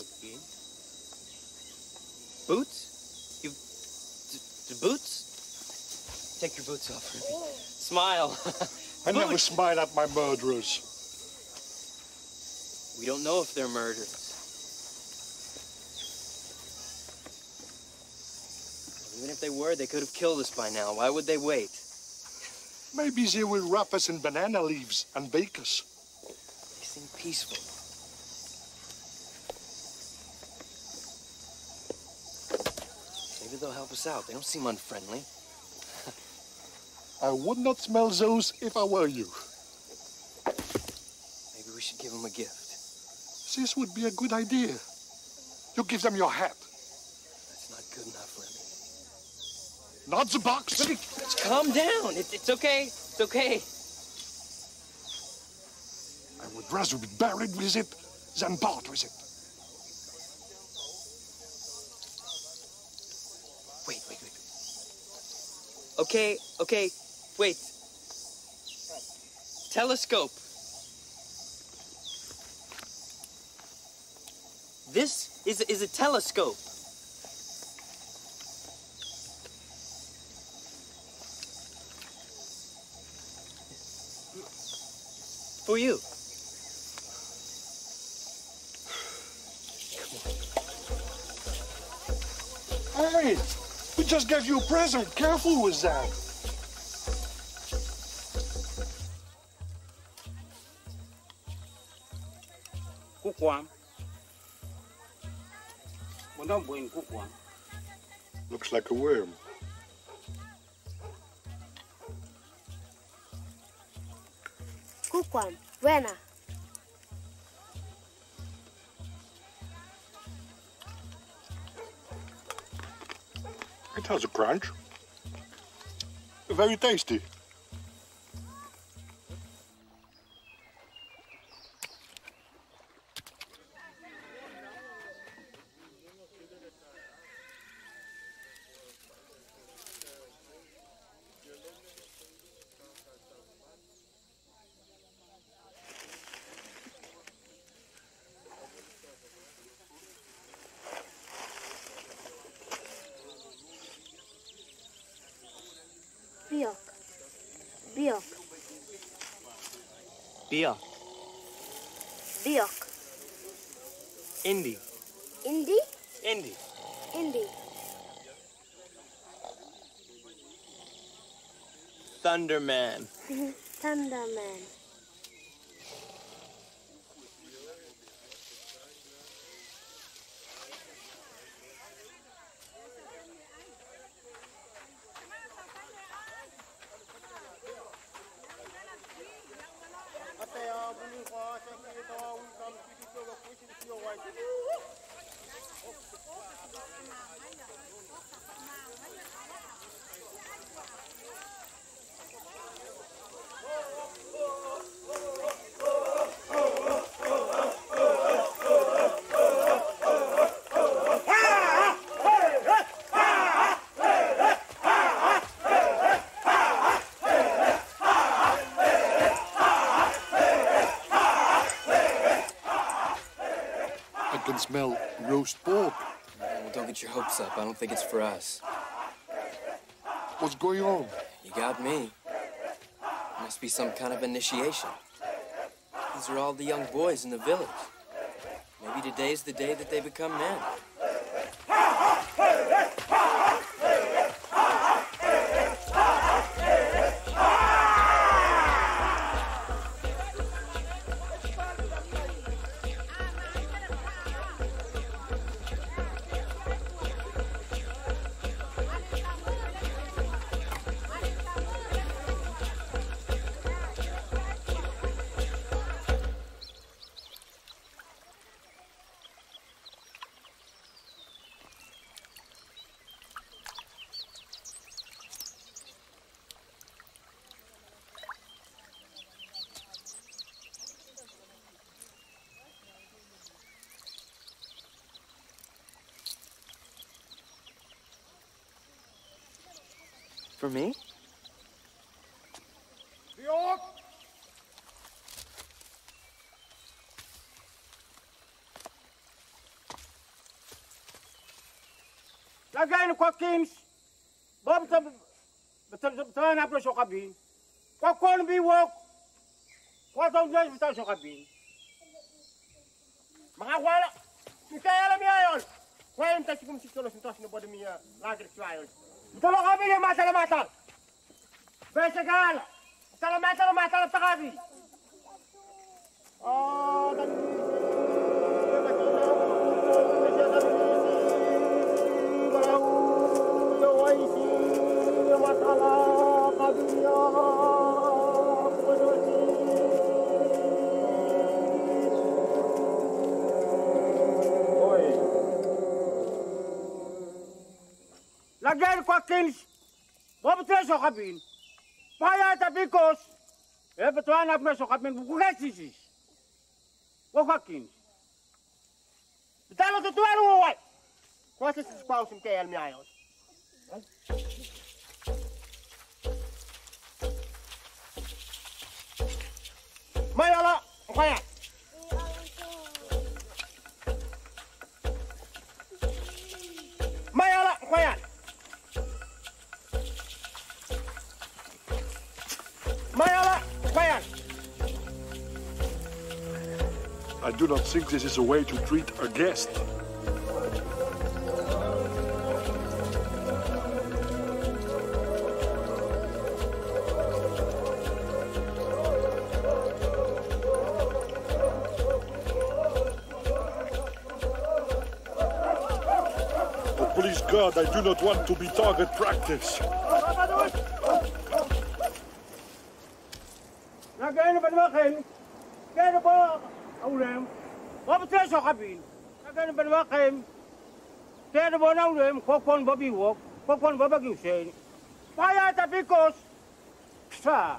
Boots? The boots? Take your boots off, Remy. Smile. I never smile at my murderers. We don't know if they're murderers. Even if they were, they could have killed us by now. Why would they wait? Maybe they will wrap us in banana leaves and bake us. They seem peaceful. Maybe they'll help us out. They don't seem unfriendly. I would not smell those if I were you. Maybe we should give them a gift. This would be a good idea. You give them your hat. That's not good enough, Remy. Not the box. Just calm down. It's okay. It's okay. I would rather be buried with it than part with it. Wait. Okay. Wait. Telescope. This is a telescope. For you. Hey, we just gave you a present. Careful with that. kukwam. Mondamboing kukwam. Looks like a worm. Kukwam, buena. It has a crunch. Very tasty. Biok. Biok. Bia. Biok. Indy. Indy? Indy. Indy. Thunderman. Thunderman. I can smell roast pork. Well, don't get your hopes up. I don't think it's for us. What's going on? You got me. Must be some kind of initiation. These are all the young boys in the village. Maybe today's the day that they become men. For me? Biok! Lagay no Quakins. Bob betul na pro kabin. Kwakon biwok. Kwatong dyan betul sa kabin. Mga wala. Kaya alam niya yun. Kwenta si kumsikulo sintos na bodo niya lagi trial. Betul kami yang masalah-masalah. Besegal. Masalah-masalah tak kami. Oh, Lagyan ko Quakins. Bobetres sa kabin. Paya tapikos. Betuan na sa kabin bukugas sisis. Quakins. Betalo tutuan mo wai. Quantas esses paus em KL me ayos? Mayala, kaya. Mayala, kaya. Mayala, kaya. I do not think this is a way to treat a guest. God, I do not want to be target practice. Nagano ba naman kayo? Gano ba, Aulem? Wapatay sa kabin. Nagano ba naman kayo? Gano ba na Aulem? Kokon ba biwok? Kokon ba bagiusin? Paya tapikos. Sa.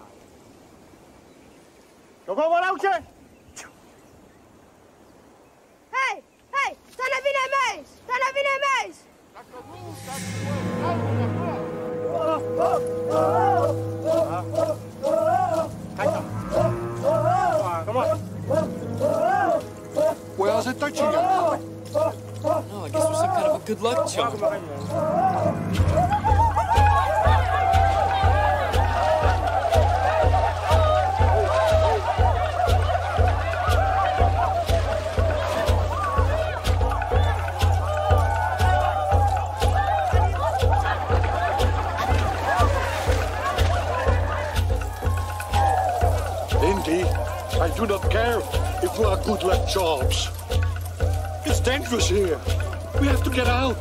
Togo wala uche. Hey! Hey! T'en as vu les mains! T'en as vu les mains! Come on. Where is it touching you? No, I guess we're some kind of a good luck charm. I do not care if we are good luck charms. It's dangerous here. We have to get out.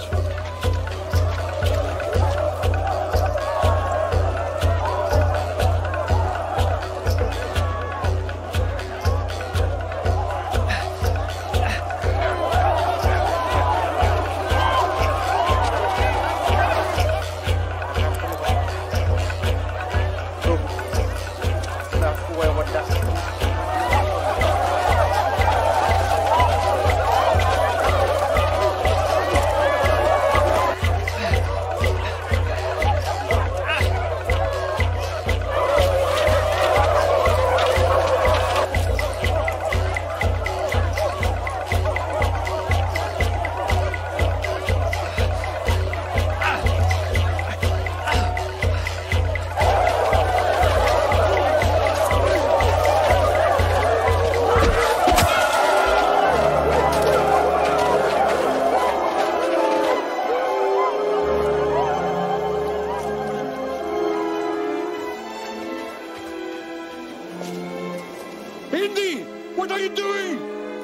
Indy, what are you doing?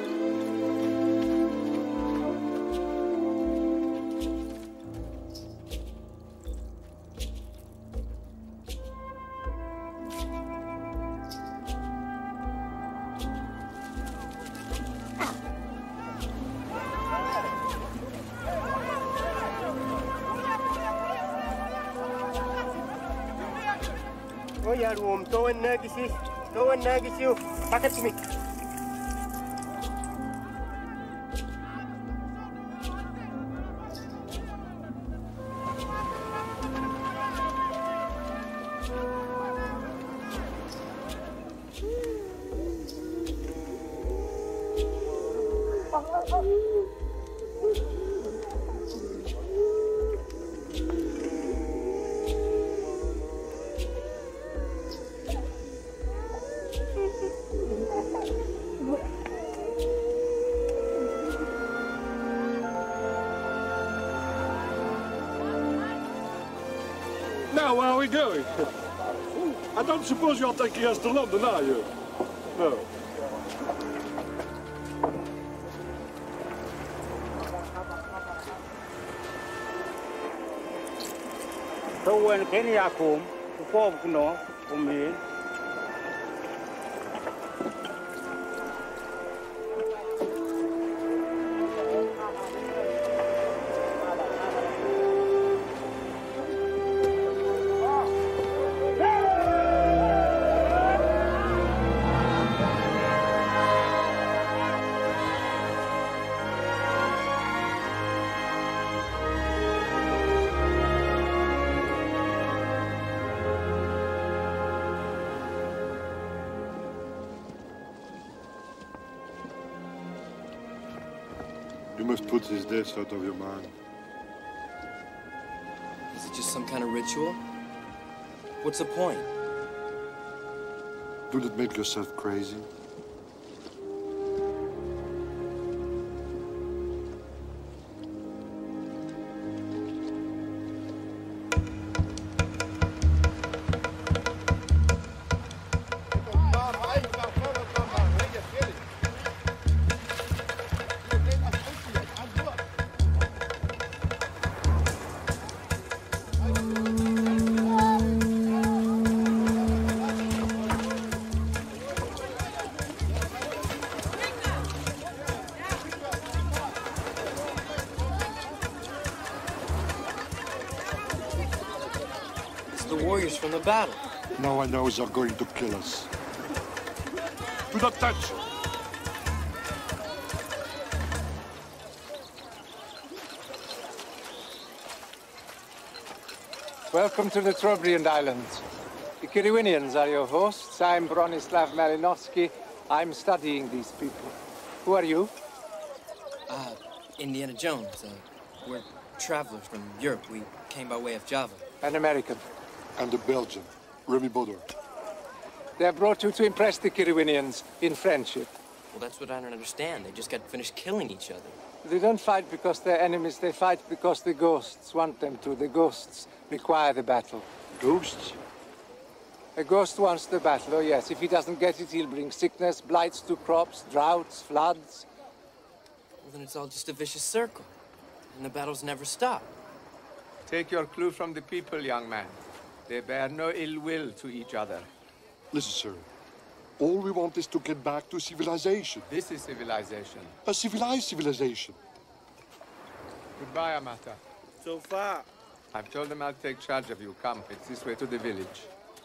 Oh ya, room. Go and nagisi. Go and nagisi. Packet to me. Now, where are we going? I don't suppose you're taking us to London, are you? No. So when Kenya come, to form no, for me. You must put this death out of your mind. Is it just some kind of ritual? What's the point? Do not make yourself crazy. the warriors from the battle. Now I know they're going to kill us. Do not touch! Welcome to the Trobriand Islands. The Kirywinians are your hosts. I'm Bronislav Malinowski. I'm studying these people. Who are you? Indiana Jones. We're travelers from Europe. We came by way of Java. An American. And a Belgian, Remy Baudouin. They have brought you to impress the Kirywinians in friendship. Well, that's what I don't understand. They just got finished killing each other. They don't fight because they're enemies. They fight because the ghosts want them to. The ghosts require the battle. Ghosts? A ghost wants the battle, oh yes. If he doesn't get it, he'll bring sickness, blights to crops, droughts, floods. Well, then it's all just a vicious circle. And the battles never stop. Take your clue from the people, young man. They bear no ill will to each other. Listen, sir. All we want is to get back to civilization. This is civilization. A civilized civilization. Goodbye, Amata. So far. I've told them I'll take charge of you. Come, it's this way to the village.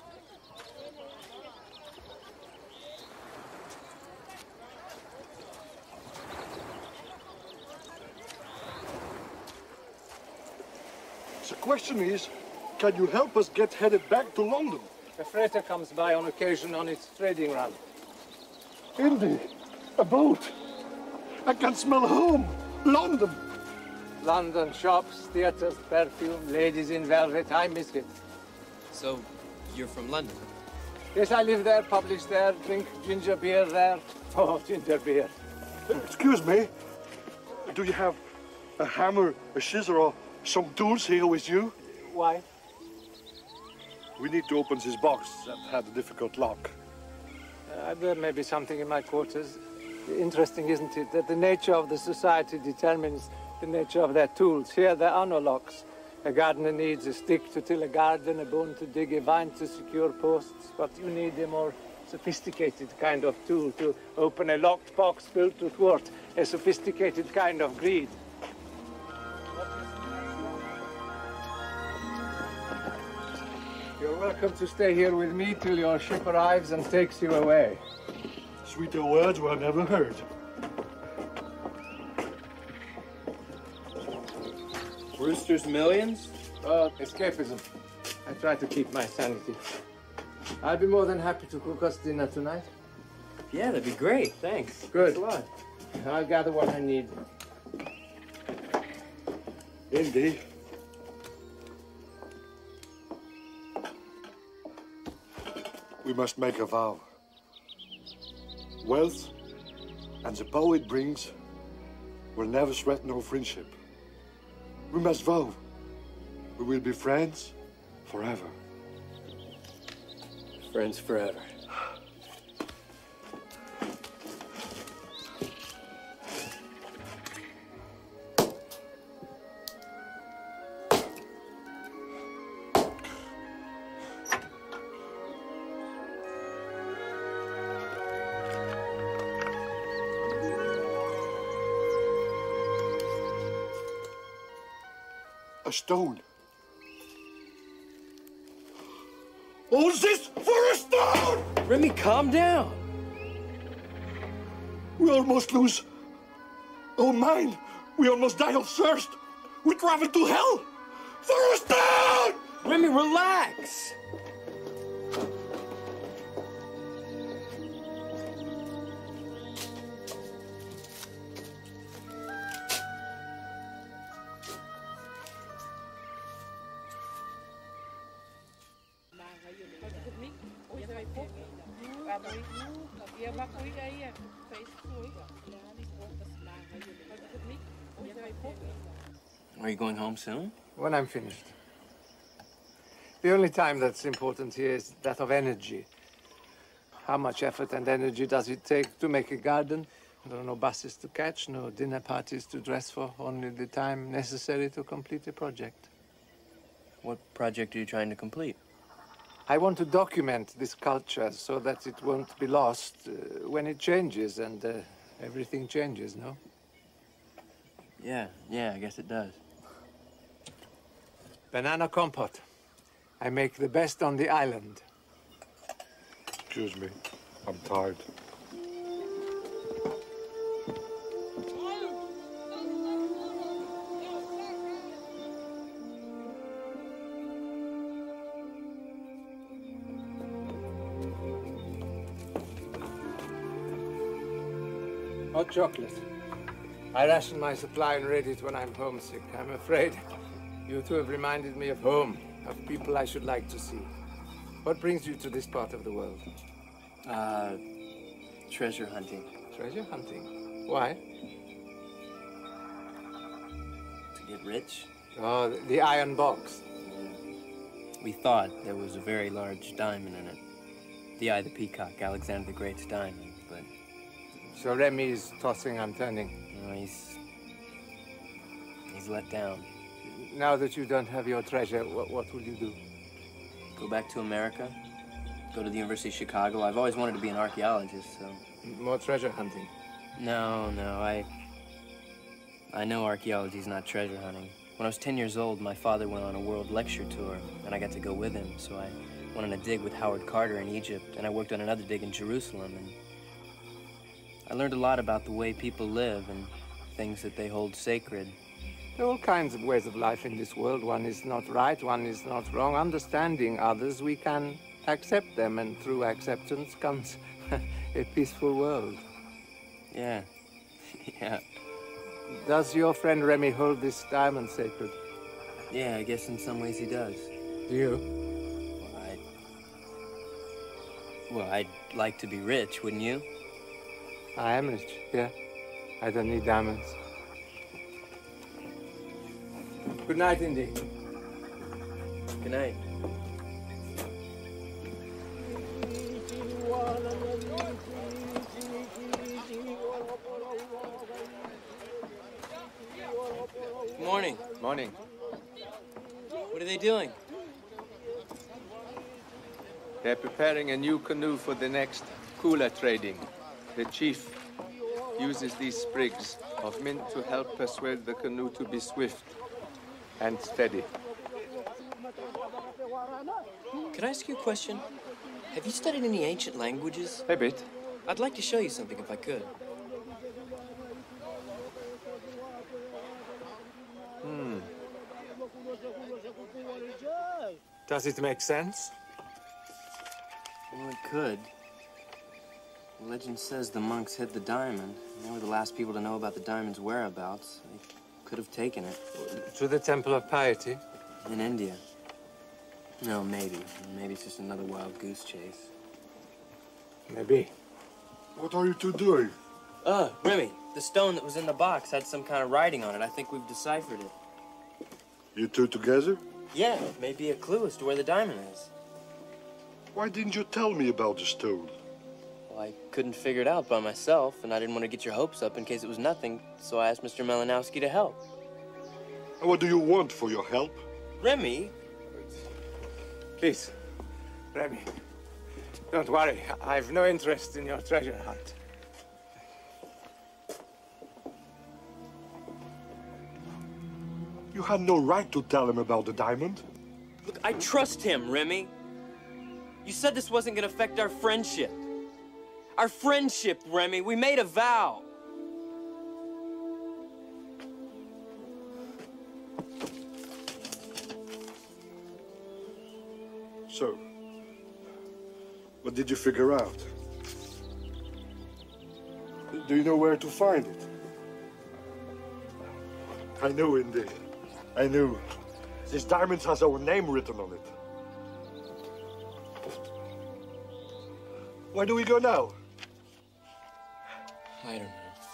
The question is, can you help us get headed back to London? A freighter comes by on occasion on its trading run. Indy, a boat. I can smell home. London. London, shops, theaters, perfume, ladies in velvet. I miss it. So, you're from London? Yes, I live there, publish there, drink ginger beer there. Oh, ginger beer. Excuse me. Do you have a hammer, a scissor, or some tools here with you? Why? We need to open this box that had a difficult lock. There may be something in my quarters. Interesting, isn't it, that the nature of the society determines the nature of their tools. Here there are no locks. A gardener needs a stick to till a garden, a bone to dig, a vine to secure posts, but you need a more sophisticated kind of tool to open a locked box built to thwart a sophisticated kind of greed. You're welcome to stay here with me till your ship arrives and takes you away. Sweeter words were never heard. Brewster's Millions? Oh, escapism. I try to keep my sanity. I'd be more than happy to cook us dinner tonight. Yeah, that'd be great. Thanks. Good. Thanks a lot. I'll gather what I need. Indy. We must make a vow. Wealth and the power it brings will never threaten our friendship. We must vow. We will be friends forever. Friends forever. A stone. All this for a stone! Remy, calm down. We almost lose our mind. We almost die of thirst. We travel to hell for a stone! Remy, relax. Are you going home soon? When I'm finished. The only time that's important here is that of energy. How much effort and energy does it take to make a garden? There are no buses to catch, no dinner parties to dress for, only the time necessary to complete a project. What project are you trying to complete? I want to document this culture so that it won't be lost when it changes, and everything changes, no? Yeah, I guess it does. Banana compote. I make the best on the island. Excuse me. I'm tired. Hot chocolate. I ration my supply and read it when I'm homesick. I'm afraid you two have reminded me of home, of people I should like to see. What brings you to this part of the world? Treasure hunting. Treasure hunting? Why? To get rich. Oh, the iron box. We thought there was a very large diamond in it. The Eye of the Peacock, Alexander the Great's diamond, but... So Remy is tossing and turning. No, he's let down. Now that you don't have your treasure, what will you do? Go back to America, go to the University of Chicago. I've always wanted to be an archaeologist, so... More treasure hunting? No, I know archaeology's not treasure hunting. When I was 10 years old, my father went on a world lecture tour, and I got to go with him, so I went on a dig with Howard Carter in Egypt, and I worked on another dig in Jerusalem, and I learned a lot about the way people live and things that they hold sacred. There are all kinds of ways of life in this world. One is not right, one is not wrong. Understanding others, we can accept them, and through acceptance comes a peaceful world. Yeah. Yeah. Does your friend Remy hold this diamond sacred? Yeah, I guess in some ways he does. Do you? Well, I'd like to be rich, wouldn't you? I am rich, yeah. I don't need diamonds. Good night, Indy. Good night. Good morning. Morning. What are they doing? They're preparing a new canoe for the next cooler trading. The chief uses these sprigs of mint to help persuade the canoe to be swift and steady. Can I ask you a question? Have you studied any ancient languages? A bit. I'd like to show you something if I could. Does it make sense? Well, it could. The legend says the monks hid the diamond. They were the last people to know about the diamond's whereabouts. They could have taken it. To the Temple of Piety? In India. No, maybe. Maybe it's just another wild goose chase. Maybe. What are you two doing? Remy, the stone that was in the box had some kind of writing on it. I think we've deciphered it. You two together? Yeah, maybe a clue as to where the diamond is. Why didn't you tell me about the stone? Well, I couldn't figure it out by myself, and I didn't want to get your hopes up in case it was nothing, so I asked Mr. Malinowski to help. And what do you want for your help? Remy? Please, Remy, don't worry. I've no interest in your treasure hunt. You had no right to tell him about the diamond. Look, I trust him, Remy. You said this wasn't gonna affect our friendship. Our friendship, Remy. We made a vow. So, what did you figure out? Do you know where to find it? I know, indeed. I knew. This diamond has our name written on it. Where do we go now? I don't know.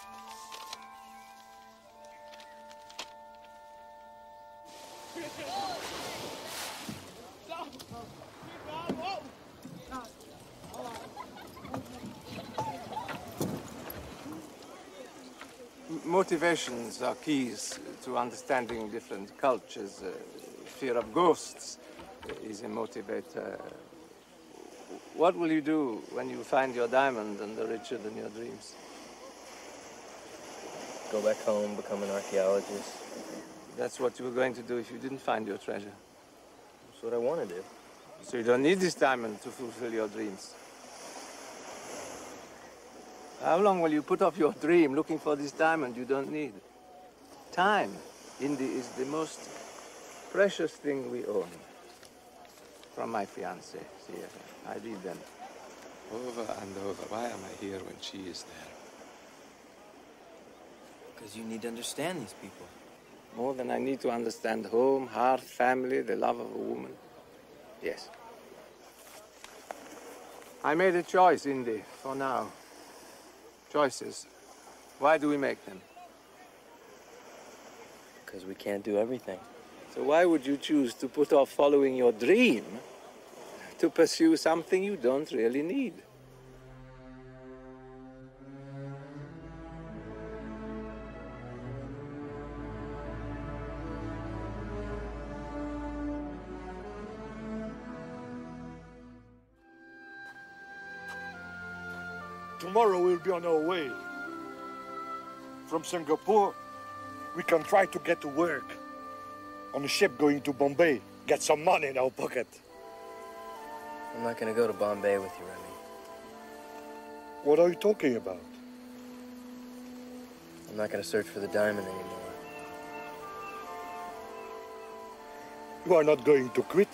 Motivations are keys to understanding different cultures. Fear of ghosts is a motivator. What will you do when you find your diamond and are richer than your dreams? Go back home, become an archaeologist. That's what you were going to do if you didn't find your treasure. That's what I want to do. So you don't need this diamond to fulfill your dreams. How long will you put off your dream looking for this diamond you don't need? Time, Indy, is the most precious thing we own. From my fiancée. See, I read them over and over. Why am I here when she is there? Because you need to understand these people. More than I need to understand home, heart, family, the love of a woman. Yes. I made a choice, Indy, for now. Choices. Why do we make them? Because we can't do everything. So why would you choose to put off following your dream to pursue something you don't really need? Tomorrow we'll be on our way. From Singapore, we can try to get to work on a ship going to Bombay. Get some money in our pocket. I'm not going to go to Bombay with you, Remy. What are you talking about? I'm not going to search for the diamond anymore. You are not going to quit?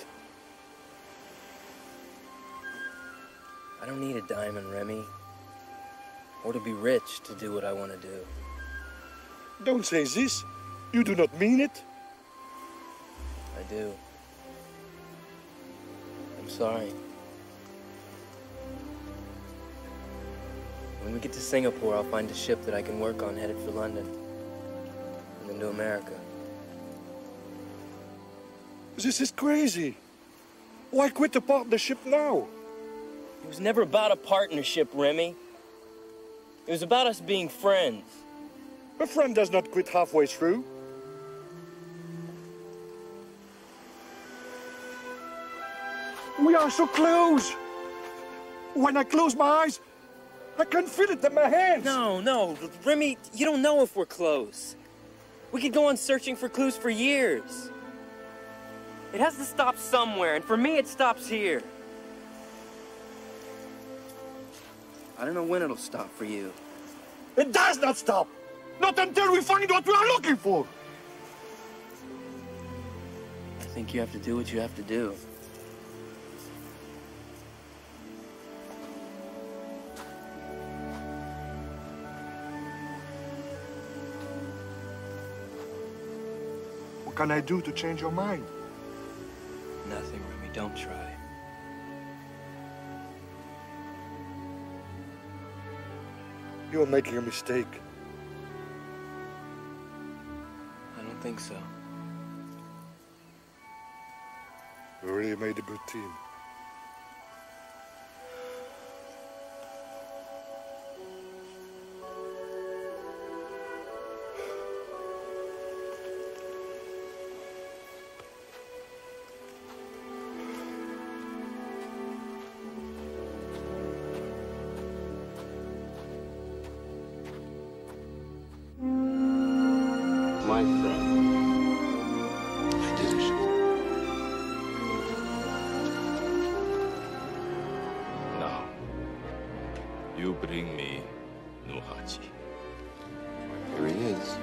I don't need a diamond, Remy. Or to be rich to do what I want to do. Don't say this. You do not mean it. I do. I'm sorry. When we get to Singapore, I'll find a ship that I can work on headed for London. And then to America. This is crazy. Why quit the partnership now? It was never about a partnership, Remy. It was about us being friends. A friend does not quit halfway through. We are so close. When I close my eyes, I can feel it in my hands. No, Remy, you don't know if we're close. We could go on searching for clues for years. It has to stop somewhere, and for me, it stops here. I don't know when it'll stop for you. It does not stop. Not until we find what we are looking for. I think you have to do what you have to do. What can I do to change your mind? Nothing, Remy. Don't try. You are making a mistake. I don't think so. We really made a good team. My friend, I did it. Now, you bring me Nuhachi. Here he is.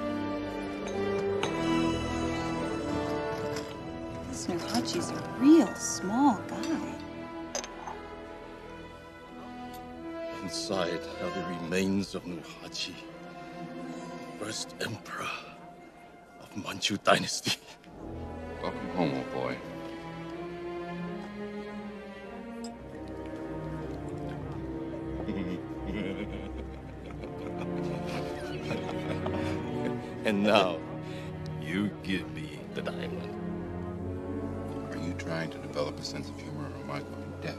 This Nuhachi's a real small guy. Inside are the remains of Nuhachi, first emperor of Manchu dynasty. Welcome home, old boy. And now, you give me the diamond. Are you trying to develop a sense of humor, or am I going deaf?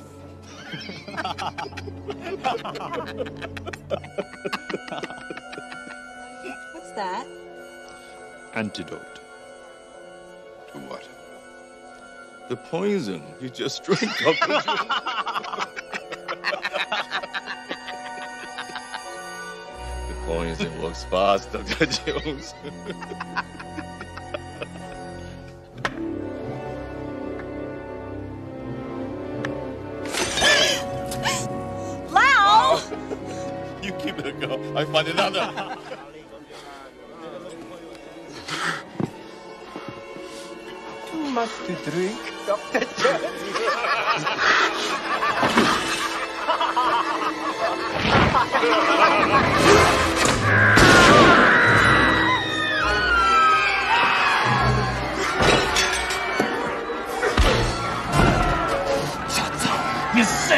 What's that? Antidote. To what? The poison you just drank, Dr. Jones. The poison works fast, Dr. Jones. Give it a go. I find another. Too much to drink, Dr. Jones. You sick!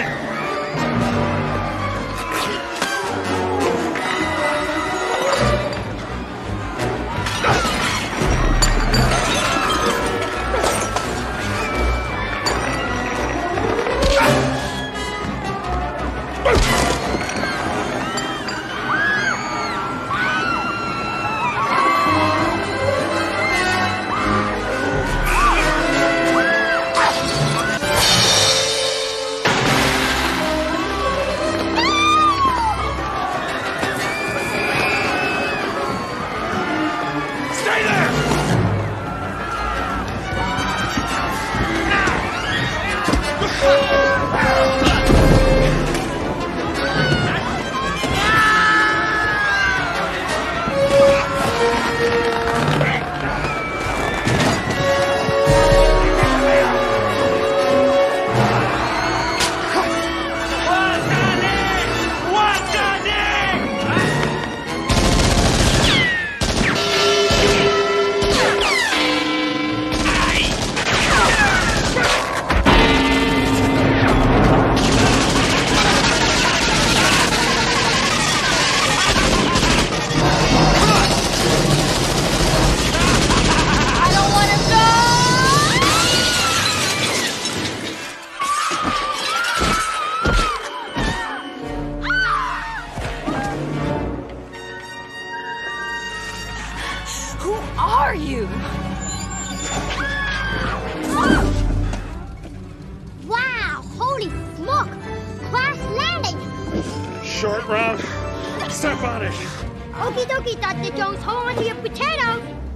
are you? Wow, holy smoke! Crash landing! Short round. Step on it. Okie dokie, Dr. Jones. Hold on to your potatoes.